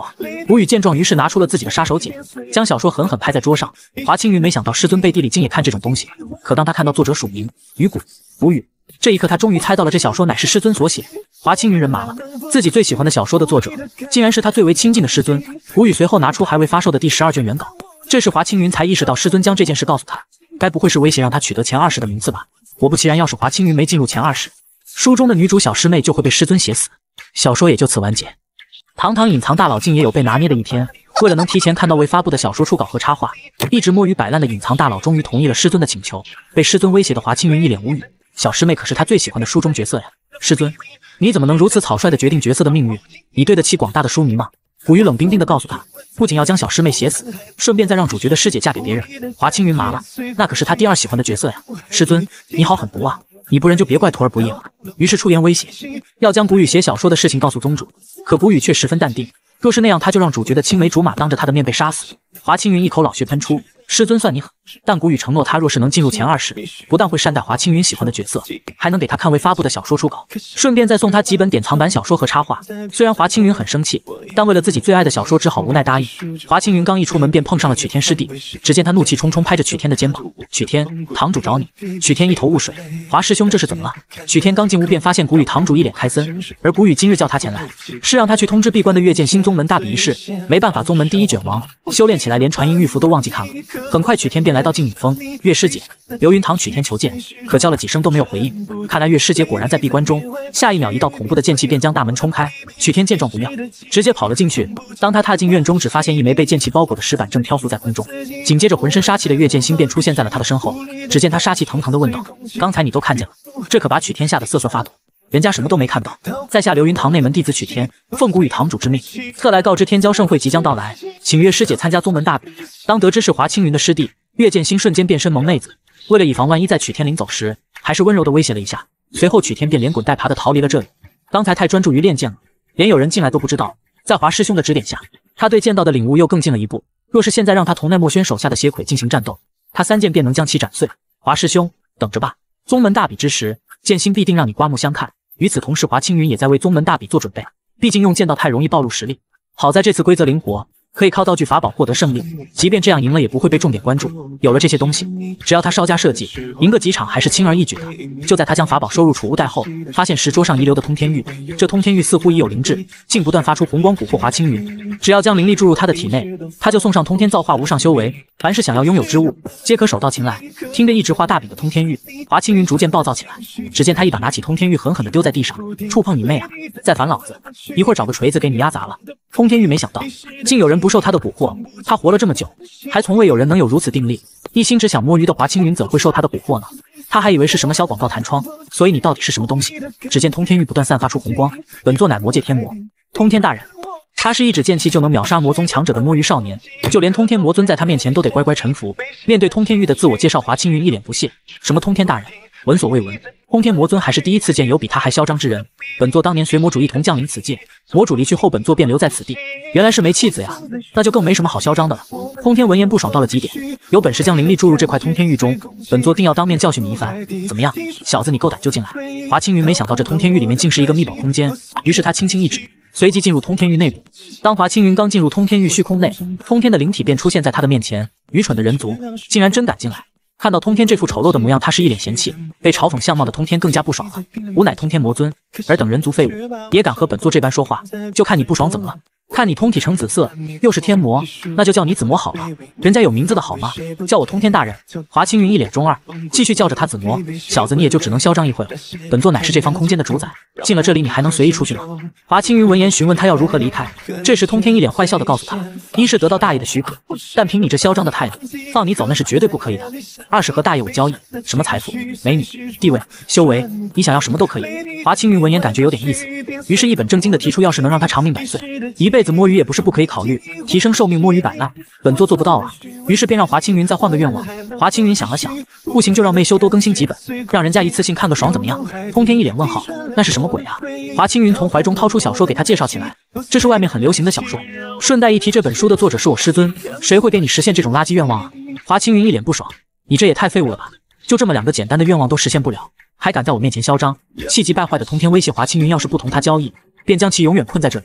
古雨见状，于是拿出了自己的杀手锏，将小说狠狠拍在桌上。华清云没想到师尊背地里竟也看这种东西，可当他看到作者署名雨谷古雨，这一刻他终于猜到了这小说乃是师尊所写。华清云人麻了，自己最喜欢的小说的作者，竟然是他最为亲近的师尊。古雨随后拿出还未发售的第十二卷原稿，这时华清云才意识到师尊将这件事告诉他，该不会是威胁让他取得前二十的名次吧？果不其然，要是华清云没进入前二十，书中的女主小师妹就会被师尊写死，小说也就此完结。堂堂隐藏大佬竟也有被拿捏的一天，为了能提前看到未发布的小说初稿和插画，一直摸鱼摆烂的隐藏大佬终于同意了师尊的请求。被师尊威胁的华清云一脸无语，小师妹可是他最喜欢的书中角色呀，师尊，你怎么能如此草率地决定角色的命运？你对得起广大的书迷吗？古雨冷冰冰地告诉他，不仅要将小师妹写死，顺便再让主角的师姐嫁给别人。华清云麻了，那可是他第二喜欢的角色呀，师尊，你好狠毒啊！你不认就别怪徒儿不义了。于是出言威胁，要将古雨写小说的事情告诉宗主。可古雨却十分淡定，若是那样，他就让主角的青梅竹马当着他的面被杀死。华清云一口老血喷出，师尊算你狠。但古雨承诺，他若是能进入前二十，不但会善待华清云喜欢的角色，还能给他看未发布的小说初稿，顺便再送他几本典藏版小说和插画。虽然华清云很生气，但为了自己最爱的小说，只好无奈答应。华清云刚一出门便碰上了曲天师弟，只见他怒气冲冲拍着曲天的肩膀，曲天，堂主找你。曲天一头雾水，华师兄这是怎么了？曲天刚进屋便发现古雨堂主一脸开森，而古雨今日叫他前来，是让他去通知闭关的月剑星宗门大比一事。没办法，宗门第一卷王修炼起来连传音玉符都忘记看了。很快曲天便来到静影峰，岳师姐，刘云堂曲天求见，可叫了几声都没有回应。看来岳师姐果然在闭关中。下一秒，一道恐怖的剑气便将大门冲开。曲天见状不妙，直接跑了进去。当他踏进院中，只发现一枚被剑气包裹的石板正漂浮在空中。紧接着，浑身杀气的月剑星便出现在了他的身后。只见他杀气腾腾地问道：“刚才你都看见了？”这可把曲天吓得瑟瑟发抖。人家什么都没看到。在下刘云堂内门弟子曲天，奉古雨堂主之命，特来告知天骄盛会即将到来，请岳师姐参加宗门大比。当得知是华清云的师弟，岳剑星瞬间变身萌妹子。为了以防万一，在曲天临走时，还是温柔地威胁了一下。随后曲天便连滚带爬地逃离了这里。刚才太专注于练剑了，连有人进来都不知道。在华师兄的指点下，他对剑道的领悟又更进了一步。若是现在让他同奈墨轩手下的邪鬼进行战斗，他三剑便能将其斩碎。华师兄，等着吧，宗门大比之时，剑星必定让你刮目相看。与此同时，华清云也在为宗门大比做准备，毕竟用剑道太容易暴露实力。好在这次规则灵活，可以靠道具法宝获得胜利，即便这样赢了也不会被重点关注。有了这些东西，只要他稍加设计，赢个几场还是轻而易举的。就在他将法宝收入储物袋后，发现石桌上遗留的通天玉，这通天玉似乎已有灵智，竟不断发出红光蛊惑华清云。只要将灵力注入他的体内，他就送上通天造化无上修为，凡是想要拥有之物，皆可手到擒来。听着一直画大饼的通天玉，华清云逐渐暴躁起来。只见他一把拿起通天玉，狠狠地丢在地上，触碰你妹啊！再烦老子，一会儿找个锤子给你压砸了。通天玉没想到，竟有人不受他的蛊惑。他活了这么久，还从未有人能有如此定力。一心只想摸鱼的华清云怎会受他的蛊惑呢？他还以为是什么小广告弹窗，所以你到底是什么东西？只见通天玉不断散发出红光，本座乃魔界天魔，通天大人。他是一指剑气就能秒杀魔宗强者的摸鱼少年，就连通天魔尊在他面前都得乖乖臣服。面对通天玉的自我介绍，华清云一脸不屑：“什么通天大人，闻所未闻。通天魔尊还是第一次见有比他还嚣张之人。本座当年随魔主一同降临此界，魔主离去后，本座便留在此地。原来是没弃子呀，那就更没什么好嚣张的了。”通天闻言不爽到了极点，有本事将灵力注入这块通天玉中，本座定要当面教训你一番。怎么样，小子你够胆就进来。华清云没想到这通天玉里面竟是一个密宝空间，于是他轻轻一指，随即进入通天玉内部。当华清云刚进入通天玉虚空内，通天的灵体便出现在他的面前。愚蠢的人族，竟然真敢进来！看到通天这副丑陋的模样，他是一脸嫌弃。被嘲讽相貌的通天更加不爽了。吾乃通天魔尊，尔等人族废物，也敢和本座这般说话，就看你不爽怎么了？看你通体呈紫色，又是天魔，那就叫你紫魔好了。人家有名字的好吗？叫我通天大人。华清云一脸中二，继续叫着他紫魔。小子，你也就只能嚣张一会了。本座乃是这方空间的主宰，进了这里你还能随意出去吗？华清云闻言询问他要如何离开。这时通天一脸坏笑的告诉他：一是得到大爷的许可，但凭你这嚣张的态度，放你走那是绝对不可以的；二是和大爷有交易，什么财富、美女、地位、修为，你想要什么都可以。华清云闻言感觉有点意思，于是一本正经的提出，要是能让他长命百岁，一辈子摸鱼也不是不可以考虑，提升寿命摸鱼摆烂，本座做不到啊。于是便让华清云再换个愿望。华清云想了想，不行就让媚修多更新几本，让人家一次性看个爽怎么样？通天一脸问号，那是什么鬼啊？华清云从怀中掏出小说给他介绍起来，这是外面很流行的小说，顺带一提这本书的作者是我师尊，谁会给你实现这种垃圾愿望啊？华清云一脸不爽，你这也太废物了吧，就这么两个简单的愿望都实现不了，还敢在我面前嚣张！气急败坏的通天威胁华清云，要是不同他交易，便将其永远困在这里。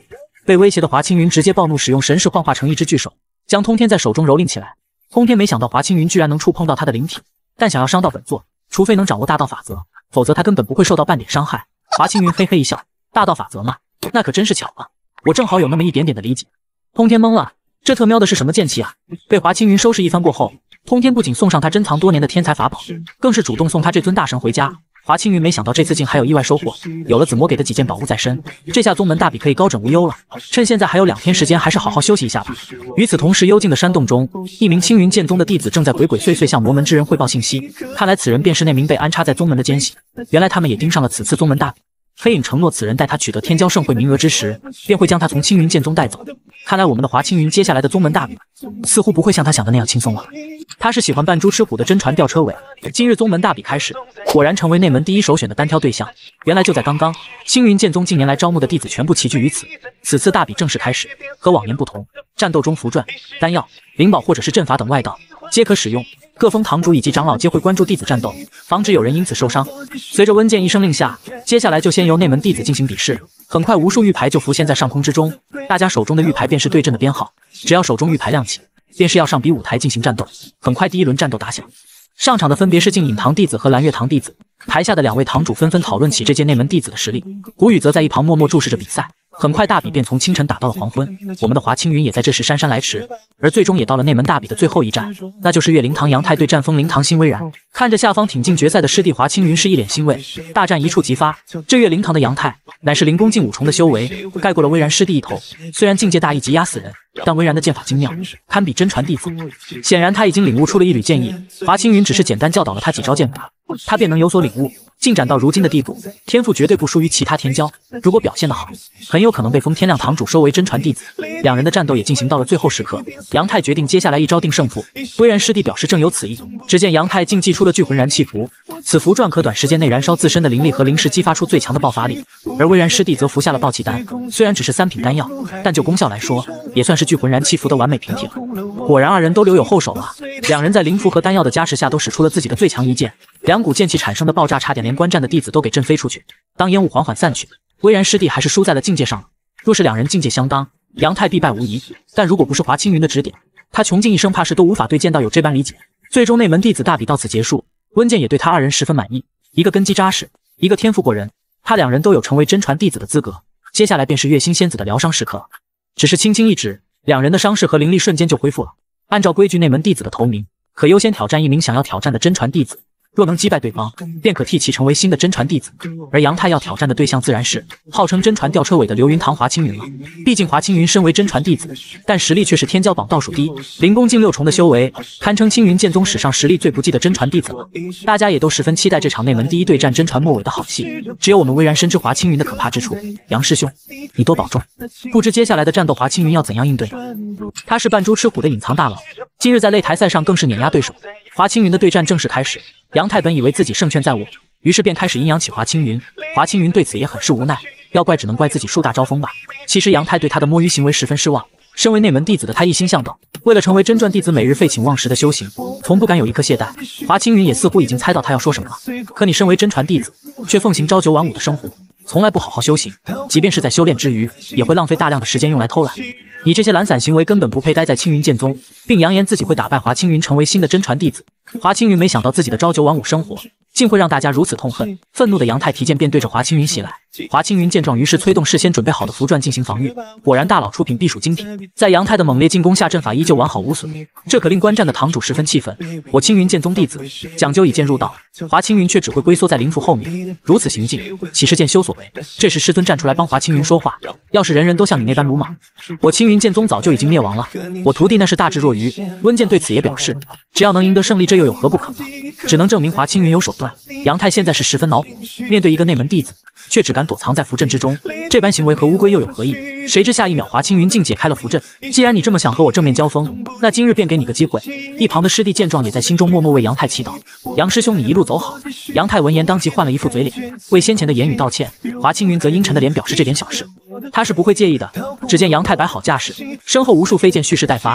被威胁的华清云直接暴怒，使用神识幻化成一只巨手，将通天在手中蹂躏起来。通天没想到华清云居然能触碰到他的灵体，但想要伤到本座，除非能掌握大道法则，否则他根本不会受到半点伤害。华清云嘿嘿一笑，大道法则嘛，那可真是巧了，我正好有那么一点点的理解。通天懵了，这特喵的是什么剑气啊？被华清云收拾一番过后，通天不仅送上他珍藏多年的天才法宝，更是主动送他这尊大神回家。华清云没想到这次竟还有意外收获，有了紫魔给的几件宝物在身，这下宗门大比可以高枕无忧了。趁现在还有两天时间，还是好好休息一下吧。与此同时，幽静的山洞中，一名青云剑宗的弟子正在鬼鬼祟祟向魔门之人汇报信息。看来此人便是那名被安插在宗门的奸细。原来他们也盯上了此次宗门大比。黑影承诺，此人待他取得天骄盛会名额之时，便会将他从青云剑宗带走。看来我们的华青云接下来的宗门大比，似乎不会像他想的那样轻松了。他是喜欢扮猪吃虎的真传吊车尾，今日宗门大比开始，果然成为内门第一首选的单挑对象。原来就在刚刚，青云剑宗近年来招募的弟子全部齐聚于此。此次大比正式开始，和往年不同，战斗中符篆、丹药、灵宝或者是阵法等外道皆可使用。各峰堂主以及长老皆会关注弟子战斗，防止有人因此受伤。随着温剑一声令下，接下来就先由内门弟子进行比试。很快，无数玉牌就浮现在上空之中，大家手中的玉牌便是对阵的编号，只要手中玉牌亮起，便是要上比武台进行战斗。很快，第一轮战斗打响。上场的分别是净隐堂弟子和蓝月堂弟子，台下的两位堂主纷纷讨论起这届内门弟子的实力，古雨则在一旁默默注视着比赛。很快，大比便从清晨打到了黄昏，我们的华青云也在这时姗姗来迟，而最终也到了内门大比的最后一战，那就是岳灵堂杨泰对战风灵堂辛微然。看着下方挺进决赛的师弟华青云是一脸欣慰，大战一触即发。这岳灵堂的杨泰乃是灵功境五重的修为，盖过了微然师弟一头。虽然境界大一级压死人，但微然的剑法精妙，堪比真传弟子。显然他已经领悟出了一缕剑意，华青云只是简单教导了他几招剑法，他便能有所领悟，进展到如今的地步，天赋绝对不输于其他天骄。如果表现得好，很有可能被封天亮堂主收为真传弟子。两人的战斗也进行到了最后时刻，杨泰决定接下来一招定胜负。微然师弟表示正有此意，只见杨泰竟祭出了聚魂燃气符，此符篆可短时间内燃烧自身的灵力和灵石，激发出最强的爆发力。而微然师弟则服下了爆气丹，虽然只是三品丹药，但就功效来说，也算是聚魂燃气符的完美平替了。果然二人都留有后手啊！两人在灵符和丹药的加持下，都使出了自己的最强一剑，两股剑气产生的爆炸，差点连观战的弟子都给震飞出去。当烟雾缓缓散去，微然师弟还是输在了境界上了。若是两人境界相当，杨泰必败无疑。但如果不是华青云的指点，他穷尽一生怕是都无法对剑道有这般理解。最终内门弟子大比到此结束，温剑也对他二人十分满意，一个根基扎实，一个天赋过人，他两人都有成为真传弟子的资格。接下来便是月星仙子的疗伤时刻，只是轻轻一指，两人的伤势和灵力瞬间就恢复了。按照规矩，内门弟子的头名可优先挑战一名想要挑战的真传弟子，若能击败对方，便可替其成为新的真传弟子。而杨泰要挑战的对象自然是号称真传吊车尾的流云堂华青云了。毕竟华青云身为真传弟子，但实力却是天骄榜倒数第一，灵功境六重的修为，堪称青云剑宗史上实力最不济的真传弟子了。大家也都十分期待这场内门第一对战真传末尾的好戏。只有我们微然深知华青云的可怕之处，杨师兄，你多保重。不知接下来的战斗华青云要怎样应对？他是扮猪吃虎的隐藏大佬，今日在擂台赛上更是碾压对手。华青云的对战正式开始。杨泰本以为自己胜券在握，于是便开始阴阳起华青云。华青云对此也很是无奈，要怪只能怪自己树大招风吧。其实杨泰对他的摸鱼行为十分失望。身为内门弟子的他一心向道，为了成为真传弟子，每日废寝忘食的修行，从不敢有一刻懈怠。华青云也似乎已经猜到他要说什么了。可你身为真传弟子，却奉行朝九晚五的生活，从来不好好修行，即便是在修炼之余，也会浪费大量的时间用来偷懒。你这些懒散行为根本不配待在青云剑宗，并扬言自己会打败华青云，成为新的真传弟子。华青云没想到自己的朝九晚五生活竟会让大家如此痛恨，愤怒的杨泰提剑便对着华青云袭来。华青云见状，于是催动事先准备好的符篆进行防御。果然大佬出品必属精品，在杨泰的猛烈进攻下，阵法依旧完好无损，这可令观战的堂主十分气愤。我青云剑宗弟子讲究以剑入道，华青云却只会龟缩在灵符后面，如此行径岂是剑修所为？这时师尊站出来帮华青云说话，要是人人都像你那般鲁莽，我青云剑宗早就已经灭亡了。我徒弟那是大智若愚。温剑对此也表示，只要能赢得胜利，这又有何不可呢？只能证明华青云有手段。杨泰现在是十分恼火，面对一个内门弟子，却只敢躲藏在符阵之中，这般行为和乌龟又有何异？谁知下一秒华青云竟解开了符阵。既然你这么想和我正面交锋，那今日便给你个机会。一旁的师弟见状，也在心中默默为杨泰祈祷。杨师兄，你一路走好。杨泰闻言当即换了一副嘴脸，为先前的言语道歉。华青云则阴沉的脸表示这点小事他是不会介意的。只见杨泰摆好架势，身后无数飞剑蓄势待发，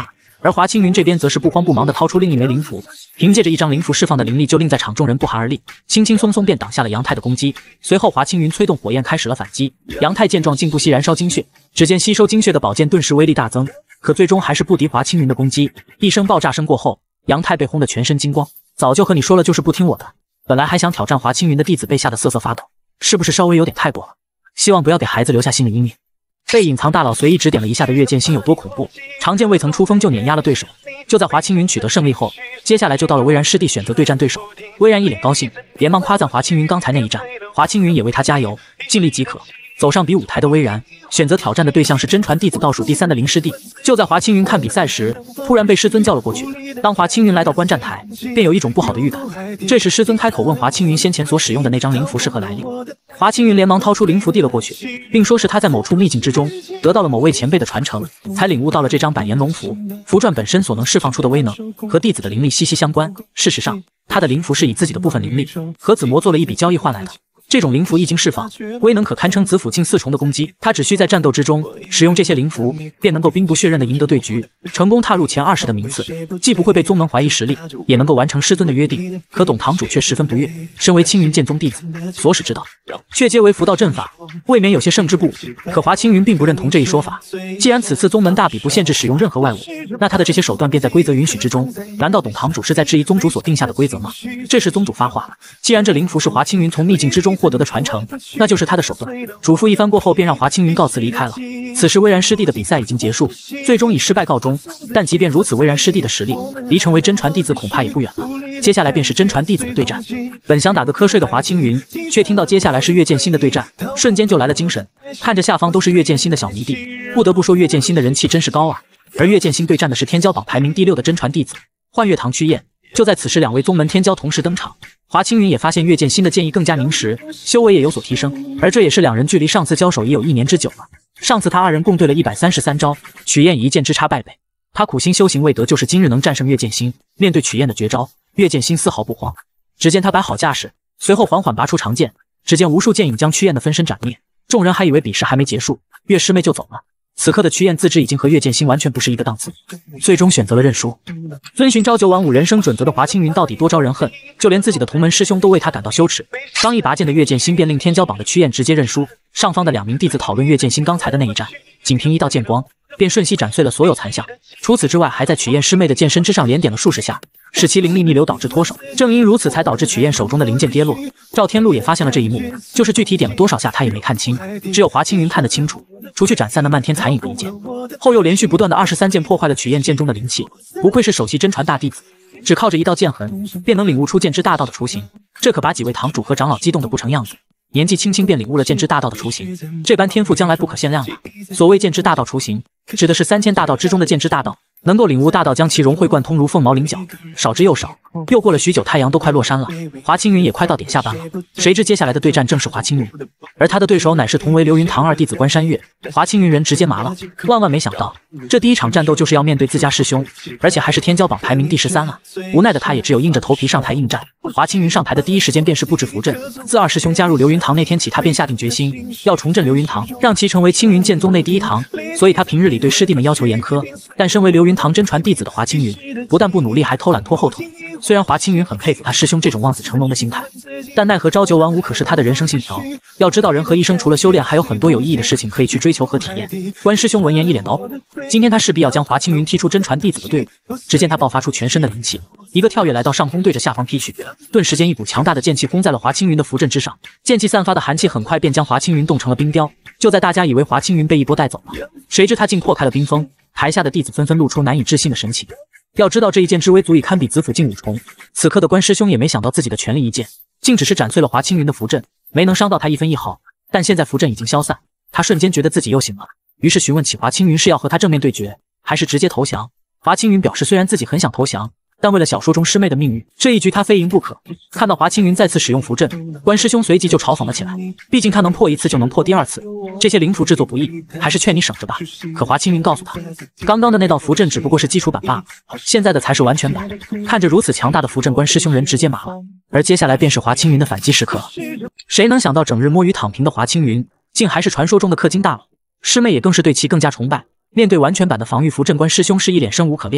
而华青云这边则是不慌不忙地掏出另一枚灵符，凭借着一张灵符释放的灵力，就令在场众人不寒而栗，轻轻松松便挡下了杨泰的攻击。随后华青云催动火焰开始了反击，杨泰见状竟不惜燃烧精血，只见吸收精血的宝剑顿时威力大增，可最终还是不敌华青云的攻击。一声爆炸声过后，杨泰被轰得全身金光。早就和你说了，就是不听我的。本来还想挑战华青云的弟子被吓得瑟瑟发抖，是不是稍微有点太过了？希望不要给孩子留下心理阴影。被隐藏大佬随意指点了一下的岳剑心有多恐怖，常见未曾出锋就碾压了对手。就在华青云取得胜利后，接下来就到了巍然师弟选择对战对手。巍然一脸高兴，连忙夸赞华青云刚才那一战，华青云也为他加油，尽力即可。走上比武台的巍然选择挑战的对象是真传弟子倒数第三的林师弟。就在华青云看比赛时，突然被师尊叫了过去。当华青云来到观战台，便有一种不好的预感。这时师尊开口问华青云先前所使用的那张灵符是何来历。华青云连忙掏出灵符递了过去，并说是他在某处秘境之中得到了某位前辈的传承，才领悟到了这张百年龙符。符传本身所能释放出的威能和弟子的灵力息息相关，事实上他的灵符是以自己的部分灵力和紫魔做了一笔交易换来的。这种灵符一经释放，威能可堪称子府近四重的攻击。他只需在战斗之中使用这些灵符，便能够兵不血刃地赢得对局，成功踏入前二十的名次，既不会被宗门怀疑实力，也能够完成师尊的约定。可董堂主却十分不悦，身为青云剑宗弟子，所使之道却皆为符道阵法，未免有些胜之不武。可华青云并不认同这一说法，既然此次宗门大比不限制使用任何外物，那他的这些手段便在规则允许之中。难道董堂主是在质疑宗主所定下的规则吗？这时宗主发话，既然这灵符是华青云从秘境之中获得的传承，那就是他的手段。嘱咐一番过后，便让华青云告辞离开了。此时巍然师弟的比赛已经结束，最终以失败告终。但即便如此，巍然师弟的实力离成为真传弟子恐怕也不远了。接下来便是真传弟子的对战。本想打个瞌睡的华青云，却听到接下来是岳剑心的对战，瞬间就来了精神。看着下方都是岳剑心的小迷弟，不得不说岳剑心的人气真是高啊。而岳剑心对战的是天骄榜排名第六的真传弟子幻月堂曲燕。就在此时，两位宗门天骄同时登场。华青云也发现岳剑心的剑意更加凝实，修为也有所提升，而这也是两人距离上次交手已有一年之久了。上次他二人共对了一百三十三招，曲燕以一剑之差败北。他苦心修行未得，就是今日能战胜岳剑心。面对曲燕的绝招，岳剑心丝毫不慌。只见他摆好架势，随后缓缓拔出长剑，只见无数剑影将曲燕的分身斩灭。众人还以为比试还没结束，岳师妹就走了。此刻的曲燕自知已经和岳剑心完全不是一个档次，最终选择了认输。遵循朝九晚五人生准则的华青云到底多招人恨，就连自己的同门师兄都为他感到羞耻。刚一拔剑的岳剑心便令天骄榜的曲燕直接认输。上方的两名弟子讨论岳剑心刚才的那一战，仅凭一道剑光便瞬息斩碎了所有残像。除此之外，还在曲燕师妹的剑身之上连点了数十下，使其灵力逆流导致脱手。正因如此，才导致曲燕手中的灵剑跌落。赵天禄也发现了这一幕，就是具体点了多少下他也没看清，只有华青云看得清楚。除去斩散的漫天残影的一剑后，又连续不断的二十三剑破坏了曲燕剑中的灵气。不愧是首席真传大弟子，只靠着一道剑痕便能领悟出剑之大道的雏形，这可把几位堂主和长老激动得不成样子。年纪轻轻便领悟了剑之大道的雏形，这般天赋将来不可限量了。所谓剑之大道雏形，指的是三千大道之中的剑之大道，能够领悟大道，将其融会贯通，如凤毛麟角。少之又少。又过了许久，太阳都快落山了，华青云也快到点下班了。谁知接下来的对战正是华青云，而他的对手乃是同为流云堂二弟子关山月。华青云人直接麻了，万万没想到，这第一场战斗就是要面对自家师兄，而且还是天骄榜排名第十三啊！无奈的他也只有硬着头皮上台应战。华青云上台的第一时间便是布置符阵。自二师兄加入流云堂那天起，他便下定决心要重振流云堂，让其成为青云剑宗内第一堂。所以他平日里对师弟们要求严苛，但身为流云堂真传弟子的华青云，不但不努力，还偷懒拖后腿。虽然华青云很佩服他师兄这种望子成龙的心态，但奈何朝九晚五可是他的人生信条。要知道，人和一生除了修炼，还有很多有意义的事情可以去追求和体验。关师兄闻言一脸恼火，今天他势必要将华青云踢出真传弟子的队伍。只见他爆发出全身的灵气，一个跳跃来到上空，对着下方劈去，顿时间一股强大的剑气轰在了华青云的符阵之上。剑气散发的寒气很快便将华青云冻成了冰雕。就在大家以为华青云被一波带走了，谁知他竟破开了冰封。台下的弟子纷纷露出难以置信的神情。要知道，这一剑之威足以堪比子府近五重。此刻的关师兄也没想到自己的全力一剑竟只是斩碎了华青云的符阵，没能伤到他一分一毫。但现在符阵已经消散，他瞬间觉得自己又醒了，于是询问起华青云是要和他正面对决，还是直接投降。华青云表示，虽然自己很想投降，但为了小说中师妹的命运，这一局他非赢不可。看到华青云再次使用符阵，关师兄随即就嘲讽了起来，毕竟他能破一次就能破第二次，这些灵符制作不易，还是劝你省着吧。可华青云告诉他，刚刚的那道符阵只不过是基础版罢了，现在的才是完全版。看着如此强大的符阵，关师兄人直接麻了。而接下来便是华青云的反击时刻了。谁能想到整日摸鱼躺平的华青云，竟还是传说中的氪金大佬，师妹也更是对其更加崇拜。面对完全版的防御符阵，关师兄是一脸生无可恋。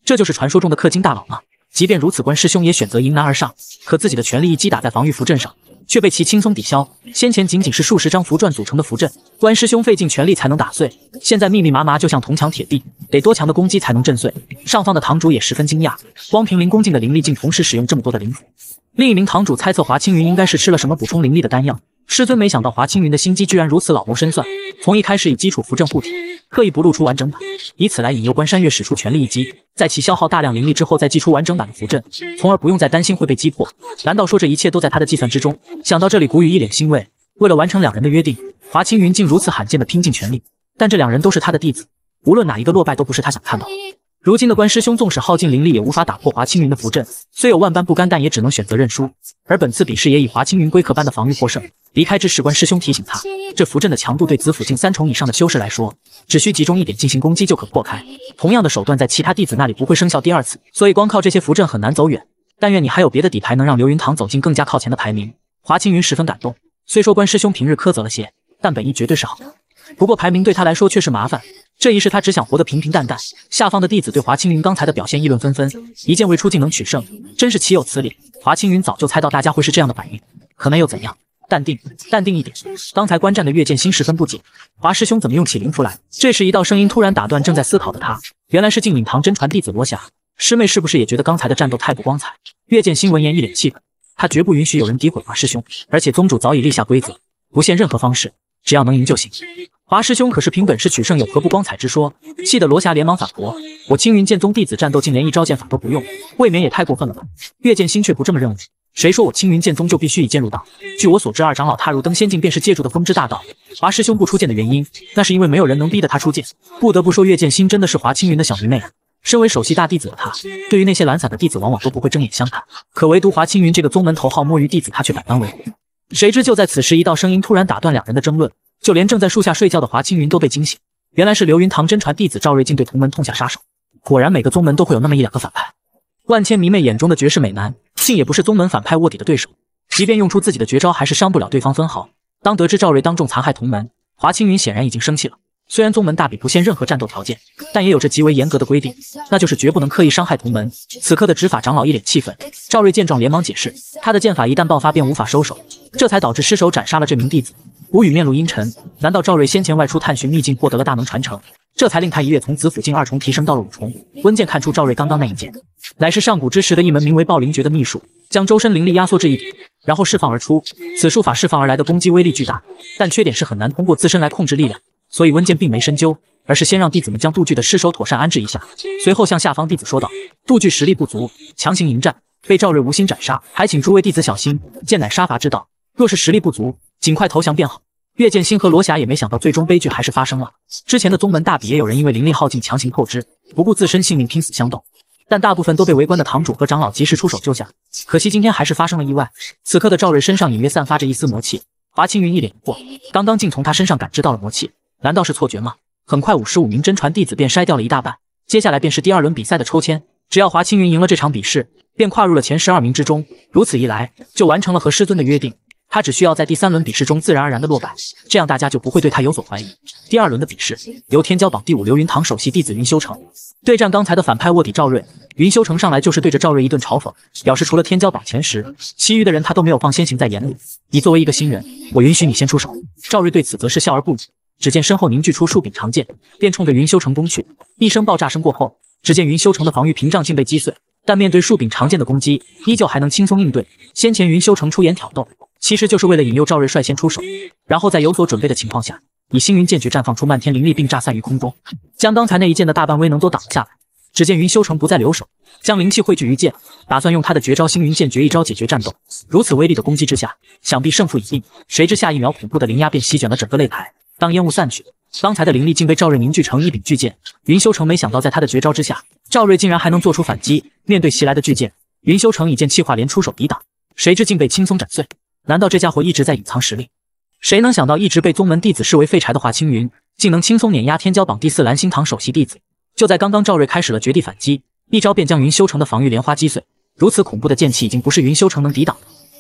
这就是传说中的氪金大佬吗？即便如此，关师兄也选择迎难而上，可自己的全力一击打在防御符阵上，却被其轻松抵消。先前仅仅是数十张符篆组成的符阵，关师兄费尽全力才能打碎，现在密密麻麻就像铜墙铁壁，得多强的攻击才能震碎？上方的堂主也十分惊讶，光凭灵恭敬的灵力竟同时使用这么多的灵符。另一名堂主猜测华青云应该是吃了什么补充灵力的丹药。师尊没想到华青云的心机居然如此老谋深算，从一开始以基础符阵护体，刻意不露出完整版，以此来引诱关山月使出全力一击，在其消耗大量灵力之后再祭出完整版的符阵，从而不用再担心会被击破。难道说这一切都在他的计算之中？想到这里，古雨一脸欣慰。为了完成两人的约定，华青云竟如此罕见的拼尽全力。但这两人都是他的弟子，无论哪一个落败都不是他想看到的。如今的关师兄纵使耗尽灵力，也无法打破华青云的符阵，虽有万般不甘，但也只能选择认输。而本次比试也以华青云龟壳般的防御获胜。离开之时，关师兄提醒他，这符阵的强度对子府境三重以上的修士来说，只需集中一点进行攻击就可破开。同样的手段在其他弟子那里不会生效第二次，所以光靠这些符阵很难走远。但愿你还有别的底牌能让流云堂走进更加靠前的排名。华青云十分感动，虽说关师兄平日苛责了些，但本意绝对是好。不过排名对他来说却是麻烦。这一世他只想活得平平淡淡。下方的弟子对华青云刚才的表现议论纷纷，一剑未出竟能取胜，真是岂有此理。华青云早就猜到大家会是这样的反应，可能又怎样？淡定，淡定一点。刚才观战的岳剑心十分不解，华师兄怎么用起灵符来？这时一道声音突然打断正在思考的他，原来是净领堂真传弟子罗霞。师妹是不是也觉得刚才的战斗太不光彩？岳剑心闻言一脸气愤，他绝不允许有人诋毁华师兄，而且宗主早已立下规则，不限任何方式，只要能赢就行。华师兄可是凭本事取胜，有何不光彩之说？气得罗霞连忙反驳，我青云剑宗弟子战斗竟连一招剑法都不用，未免也太过分了吧。岳剑心却不这么认为，谁说我青云剑宗就必须以剑入道？据我所知，二长老踏入登仙境便是借助的风之大道。华师兄不出剑的原因，那是因为没有人能逼得他出剑。不得不说，岳剑心真的是华青云的小迷妹啊。身为首席大弟子的他，对于那些懒散的弟子往往都不会睁眼相看，可唯独华青云这个宗门头号摸鱼弟子，他却百般维护。谁知就在此时，一道声音突然打断两人的争论，就连正在树下睡觉的华青云都被惊醒。原来是流云堂真传弟子赵睿竟对同门痛下杀手。果然每个宗门都会有那么一两个反派。万千迷妹眼中的绝世美男，竟也不是宗门反派卧底的对手，即便用出自己的绝招，还是伤不了对方分毫。当得知赵睿当众残害同门，华青云显然已经生气了。虽然宗门大比不限任何战斗条件，但也有着极为严格的规定，那就是绝不能刻意伤害同门。此刻的执法长老一脸气愤，赵睿见状连忙解释，他的剑法一旦爆发便无法收手，这才导致失手斩杀了这名弟子。吴语面露阴沉，难道赵睿先前外出探寻秘境，获得了大能传承，这才令他一跃从子府境二重提升到了五重？温剑看出赵睿刚刚那一剑，乃是上古之时的一门名为暴灵诀的秘术，将周身灵力压缩至一点，然后释放而出。此术法释放而来的攻击威力巨大，但缺点是很难通过自身来控制力量。所以温剑并没深究，而是先让弟子们将杜剧的尸首妥善安置一下，随后向下方弟子说道：杜剧实力不足，强行迎战，被赵睿无心斩杀，还请诸位弟子小心，剑乃杀伐之道，若是实力不足，尽快投降便好。岳剑心和罗霞也没想到最终悲剧还是发生了。之前的宗门大比也有人因为灵力耗尽强行透支，不顾自身性命拼死相斗，但大部分都被围观的堂主和长老及时出手救下。可惜今天还是发生了意外。此刻的赵睿身上隐约散发着一丝魔气，华青云一脸疑惑，刚刚竟从他身上感知到了魔气，难道是错觉吗？很快五十五名真传弟子便筛掉了一大半，接下来便是第二轮比赛的抽签，只要华青云赢了这场比试，便跨入了前十二名之中。如此一来，就完成了和师尊的约定，他只需要在第三轮比试中自然而然的落败，这样大家就不会对他有所怀疑。第二轮的比试由天骄榜第五流云堂首席弟子云修成对战刚才的反派卧底赵睿。云修成上来就是对着赵睿一顿嘲讽，表示除了天骄榜前十，其余的人他都没有放先行在眼里。你作为一个新人，我允许你先出手。赵睿对此则是笑而不语。只见身后凝聚出数柄长剑，便冲着云修成攻去。一声爆炸声过后，只见云修成的防御屏障竟被击碎，但面对数柄长剑的攻击，依旧还能轻松应对。先前云修成出言挑逗，其实就是为了引诱赵睿率先出手，然后在有所准备的情况下，以星云剑诀绽放出漫天灵力，并炸散于空中，将刚才那一剑的大半威能都挡了下来。只见云修成不再留手，将灵气汇聚于剑，打算用他的绝招星云剑诀一招解决战斗。如此威力的攻击之下，想必胜负已定。谁知下一秒，恐怖的灵压便席卷了整个擂台。当烟雾散去，刚才的灵力竟被赵睿凝聚成一柄巨剑。云修成没想到，在他的绝招之下，赵睿竟然还能做出反击。面对袭来的巨剑，云修成以剑气化连出手抵挡，谁知竟被轻松斩碎。难道这家伙一直在隐藏实力？谁能想到，一直被宗门弟子视为废柴的华青云，竟能轻松碾压天骄榜第四蓝星堂首席弟子？就在刚刚，赵睿开始了绝地反击，一招便将云修成的防御莲花击碎。如此恐怖的剑气，已经不是云修成能抵挡的。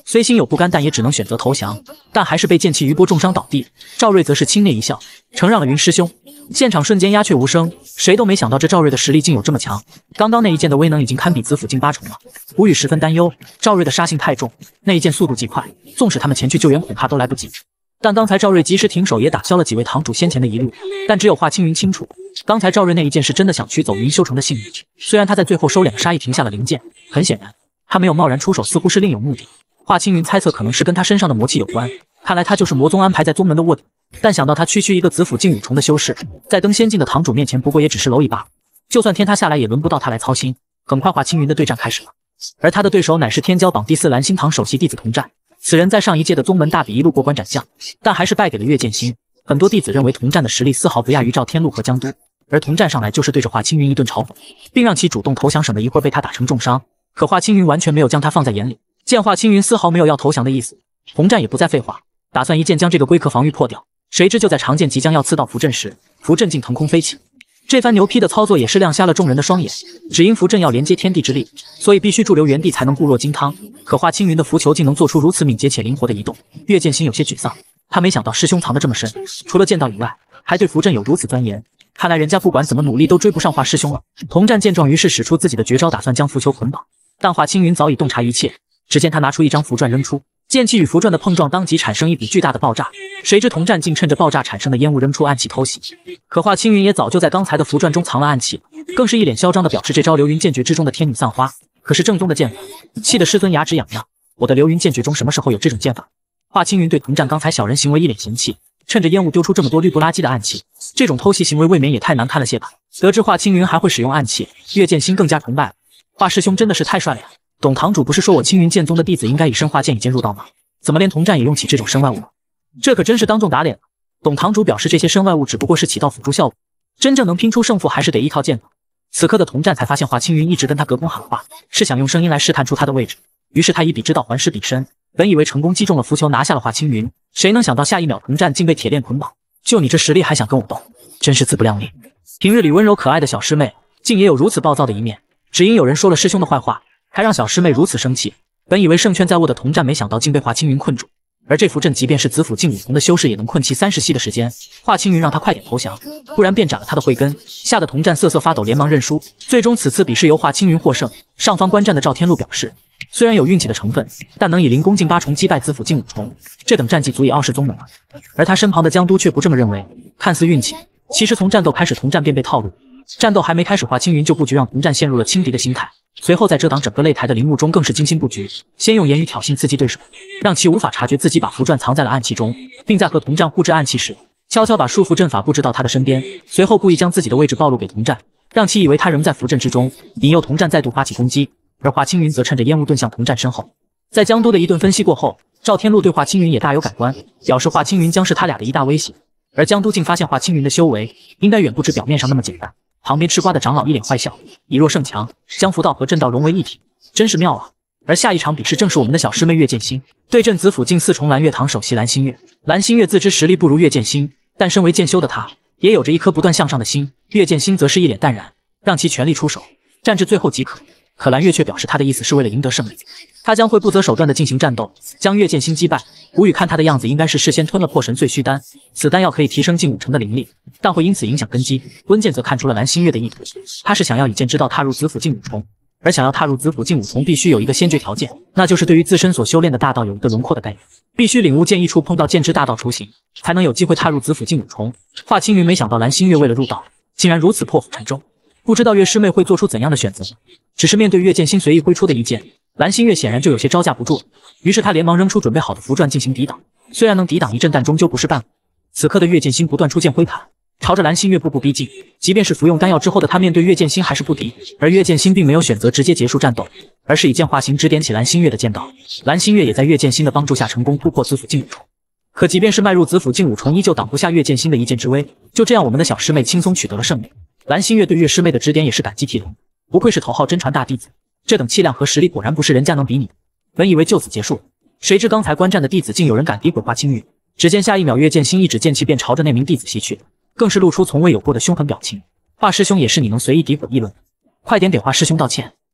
虽心有不甘，但也只能选择投降，但还是被剑气余波重伤倒地。赵睿则是轻蔑一笑，承让了云师兄。现场瞬间鸦雀无声，谁都没想到这赵睿的实力竟有这么强。刚刚那一剑的威能已经堪比子府境八重了，吴语十分担忧，赵睿的杀性太重，那一剑速度极快，纵使他们前去救援，恐怕都来不及。但刚才赵睿及时停手，也打消了几位堂主先前的疑虑。但只有华青云清楚，刚才赵睿那一剑是真的想取走云修成的性命。虽然他在最后收敛的杀意停下了灵剑，很显然他没有贸然出手，似乎是另有目的。华青云猜测可能是跟他身上的魔气有关，看来他就是魔宗安排在宗门的卧底。但想到他区区一个子府境五重的修士，在登仙境的堂主面前不过也只是蝼蚁罢了，就算天塌下来也轮不到他来操心。很快华青云的对战开始了，而他的对手乃是天骄榜第四蓝星堂首席弟子童战。此人在上一届的宗门大比一路过关斩将，但还是败给了岳剑心。很多弟子认为童战的实力丝毫不亚于赵天禄和江都，而童战上来就是对着华青云一顿嘲讽，并让其主动投降，省得一会儿被他打成重伤。可华青云完全没有将他放在眼里，见华青云丝毫没有要投降的意思，童战也不再废话，打算一剑将这个龟壳防御破掉。谁知就在长剑即将要刺到符阵时，符阵竟腾空飞起。这番牛批的操作也是亮瞎了众人的双眼，只因符阵要连接天地之力，所以必须驻留原地才能固若金汤。可华青云的符球竟能做出如此敏捷且灵活的移动，岳剑心有些沮丧。他没想到师兄藏得这么深，除了剑道以外，还对符阵有如此钻研。看来人家不管怎么努力都追不上华师兄了。童战见状，于是使出自己的绝招，打算将符球捆绑。但华青云早已洞察一切，只见他拿出一张符篆扔出，剑气与符篆的碰撞当即产生一股巨大的爆炸，谁知童战竟趁着爆炸产生的烟雾扔出暗器偷袭。可华青云也早就在刚才的符篆中藏了暗器，更是一脸嚣张地表示这招流云剑诀之中的天女散花可是正宗的剑法，气得师尊牙齿痒痒。我的流云剑诀中什么时候有这种剑法？华青云对童战刚才小人行为一脸嫌弃，趁着烟雾丢出这么多绿不拉几的暗器，这种偷袭行为未免也太难看了些吧。得知华青云还会使用暗器，岳剑心更加崇拜了。华师兄真的是太帅了呀！董堂主不是说我青云剑宗的弟子应该以身化剑以剑入道吗？怎么连童战也用起这种身外物了？这可真是当众打脸了。董堂主表示，这些身外物只不过是起到辅助效果，真正能拼出胜负还是得依靠剑法。此刻的童战才发现华青云一直跟他隔空喊话，是想用声音来试探出他的位置。于是他以彼之道还施彼身，本以为成功击中了符球，拿下了华青云，谁能想到下一秒童战竟被铁链捆绑。就你这实力还想跟我斗，真是自不量力。平日里温柔可爱的小师妹，竟也有如此暴躁的一面，只因有人说了师兄的坏话，才让小师妹如此生气。本以为胜券在握的童战，没想到竟被华青云困住。而这符阵即便是子府境五重的修士也能困其三十息的时间。华青云让他快点投降，不然便斩了他的慧根。吓得童战瑟瑟发抖，连忙认输。最终此次比试由华青云获胜。上方观战的赵天禄表示，虽然有运气的成分，但能以灵功境八重击败子府境五重，这等战绩足以傲视宗门了。而他身旁的江都却不这么认为，看似运气，其实从战斗开始，童战便被套路。战斗还没开始，华青云就布局让童战陷入了轻敌的心态。随后在遮挡整个擂台的陵墓中更是精心布局，先用言语挑衅刺激对手，让其无法察觉自己把符篆藏在了暗器中，并在和童战互制暗器时，悄悄把束缚阵法布置到他的身边，随后故意将自己的位置暴露给童战，让其以为他仍在符阵之中，引诱童战再度发起攻击。而华青云则趁着烟雾遁向童战身后。在江都的一顿分析过后，赵天禄对华青云也大有改观，表示华青云将是他俩的一大威胁。而江都竟发现华青云的修为应该远不止表面上那么简单。旁边吃瓜的长老一脸坏笑，以弱胜强，将符道和阵道融为一体，真是妙啊！而下一场比试正是我们的小师妹岳剑心对阵子府境四重蓝月堂首席蓝星月。蓝星月自知实力不如岳剑心，但身为剑修的他，也有着一颗不断向上的心。岳剑心则是一脸淡然，让其全力出手，战至最后即可。可蓝月却表示他的意思是为了赢得胜利，他将会不择手段的进行战斗，将岳剑心击败。吴语看他的样子，应该是事先吞了破神碎虚丹，此丹药可以提升近五成的灵力，但会因此影响根基。温剑则看出了蓝星月的意图，他是想要以剑之道踏入子府境五重，而想要踏入子府境五重，必须有一个先决条件，那就是对于自身所修炼的大道有一个轮廓的概念，必须领悟剑一处碰到剑之大道雏形，才能有机会踏入子府境五重。华青云没想到蓝星月为了入道，竟然如此破釜沉舟，不知道岳师妹会做出怎样的选择。只是面对岳剑心随意挥出的一剑，蓝星月显然就有些招架不住了，于是他连忙扔出准备好的符篆进行抵挡。虽然能抵挡一阵，但终究不是办法。此刻的岳剑心不断出剑挥砍，朝着蓝星月步步逼近。即便是服用丹药之后的他，面对岳剑心还是不敌。而岳剑心并没有选择直接结束战斗，而是以剑化形指点起蓝星月的剑道。蓝星月也在岳剑心的帮助下成功突破子府境五重。可即便是迈入子府境五重，依旧挡不下岳剑心的一剑之威。就这样，我们的小师妹轻松取得了胜利。蓝星月对岳师妹的指点也是感激涕零，不愧是头号真传大弟子，这等气量和实力果然不是人家能比拟。本以为就此结束，谁知刚才观战的弟子竟有人敢诋毁华青云。只见下一秒，岳剑心一指剑气便朝着那名弟子袭去，更是露出从未有过的凶狠表情。华师兄也是你能随意诋毁议论？快点给华师兄道歉！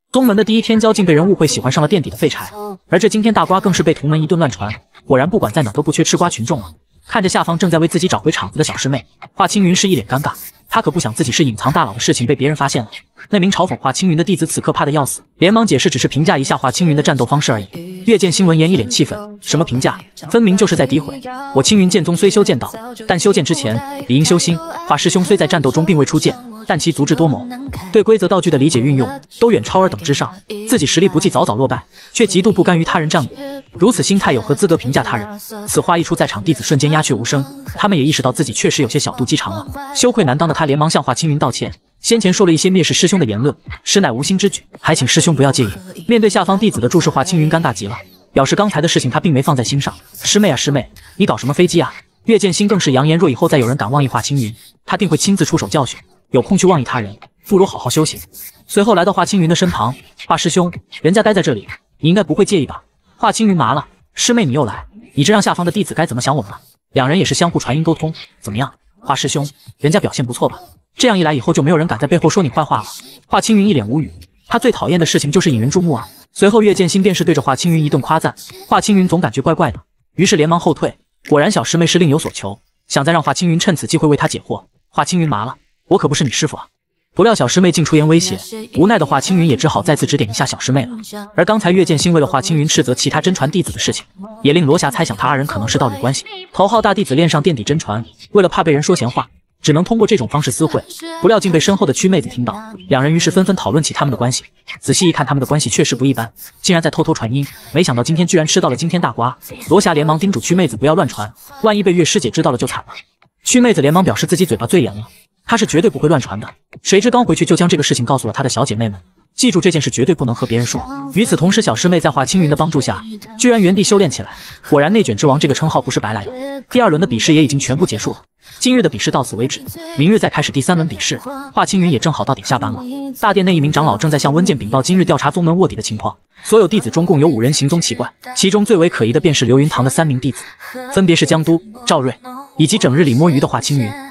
宗门的第一天骄竟被人误会喜欢上了垫底的废柴，而这惊天大瓜更是被同门一顿乱传。果然，不管在哪都不缺吃瓜群众了。看着下方正在为自己找回场子的小师妹，华青云是一脸尴尬。他可不想自己是隐藏大佬的事情被别人发现了。那名嘲讽华青云的弟子此刻怕得要死，连忙解释只是评价一下华青云的战斗方式而已。月见新闻言一脸气愤，什么评价？分明就是在诋毁我青云剑宗。虽修剑道，但修剑之前理应修心。华师兄虽在战斗中并未出剑，但其足智多谋，对规则道具的理解运用都远超尔等之上。自己实力不济，早早落败，却极度不甘于他人战果，如此心态有何资格评价他人？此话一出，在场弟子瞬间鸦雀无声。他们也意识到自己确实有些小肚鸡肠了，羞愧难当的他连忙向华青云道歉，先前说了一些蔑视师兄的言论，实乃无心之举，还请师兄不要介意。面对下方弟子的注视，华青云尴尬极了，表示刚才的事情他并没放在心上。师妹啊师妹，你搞什么飞机啊？岳剑心更是扬言，若以后再有人敢妄议华青云，他定会亲自出手教训。有空去妄议他人，不如好好修行。随后来到华青云的身旁，华师兄，人家待在这里，你应该不会介意吧？华青云麻了，师妹你又来，你这让下方的弟子该怎么想我们了？两人也是相互传音沟通，怎么样，华师兄，人家表现不错吧？这样一来，以后就没有人敢在背后说你坏话了。华青云一脸无语，他最讨厌的事情就是引人注目啊。随后岳剑心便是对着华青云一顿夸赞，华青云总感觉怪怪的，于是连忙后退。果然小师妹是另有所求，想再让华青云趁此机会为他解惑。华青云麻了，我可不是你师傅啊！不料小师妹竟出言威胁，无奈的华青云也只好再次指点一下小师妹了。而刚才岳剑心为了华青云斥责其他真传弟子的事情，也令罗霞猜想他二人可能是道侣关系。头号大弟子恋上垫底真传，为了怕被人说闲话，只能通过这种方式私会，不料竟被身后的曲妹子听到，两人于是纷纷讨论起他们的关系。仔细一看，他们的关系确实不一般，竟然在偷偷传音。没想到今天居然吃到了惊天大瓜，罗霞连忙叮嘱曲妹子不要乱传，万一被岳师姐知道了就惨了。曲妹子连忙表示自己嘴巴最严了，她是绝对不会乱传的。谁知刚回去就将这个事情告诉了她的小姐妹们，记住这件事绝对不能和别人说。与此同时，小师妹在华青云的帮助下，居然原地修炼起来。果然内卷之王这个称号不是白来的。第二轮的比试也已经全部结束了，今日的比试到此为止，明日再开始第三轮比试。华青云也正好到点下班了。大殿内一名长老正在向温剑禀报今日调查宗门卧底的情况，所有弟子中共有五人行踪奇怪，其中最为可疑的便是流云堂的三名弟子，分别是江都、赵瑞以及整日里摸鱼的华青云。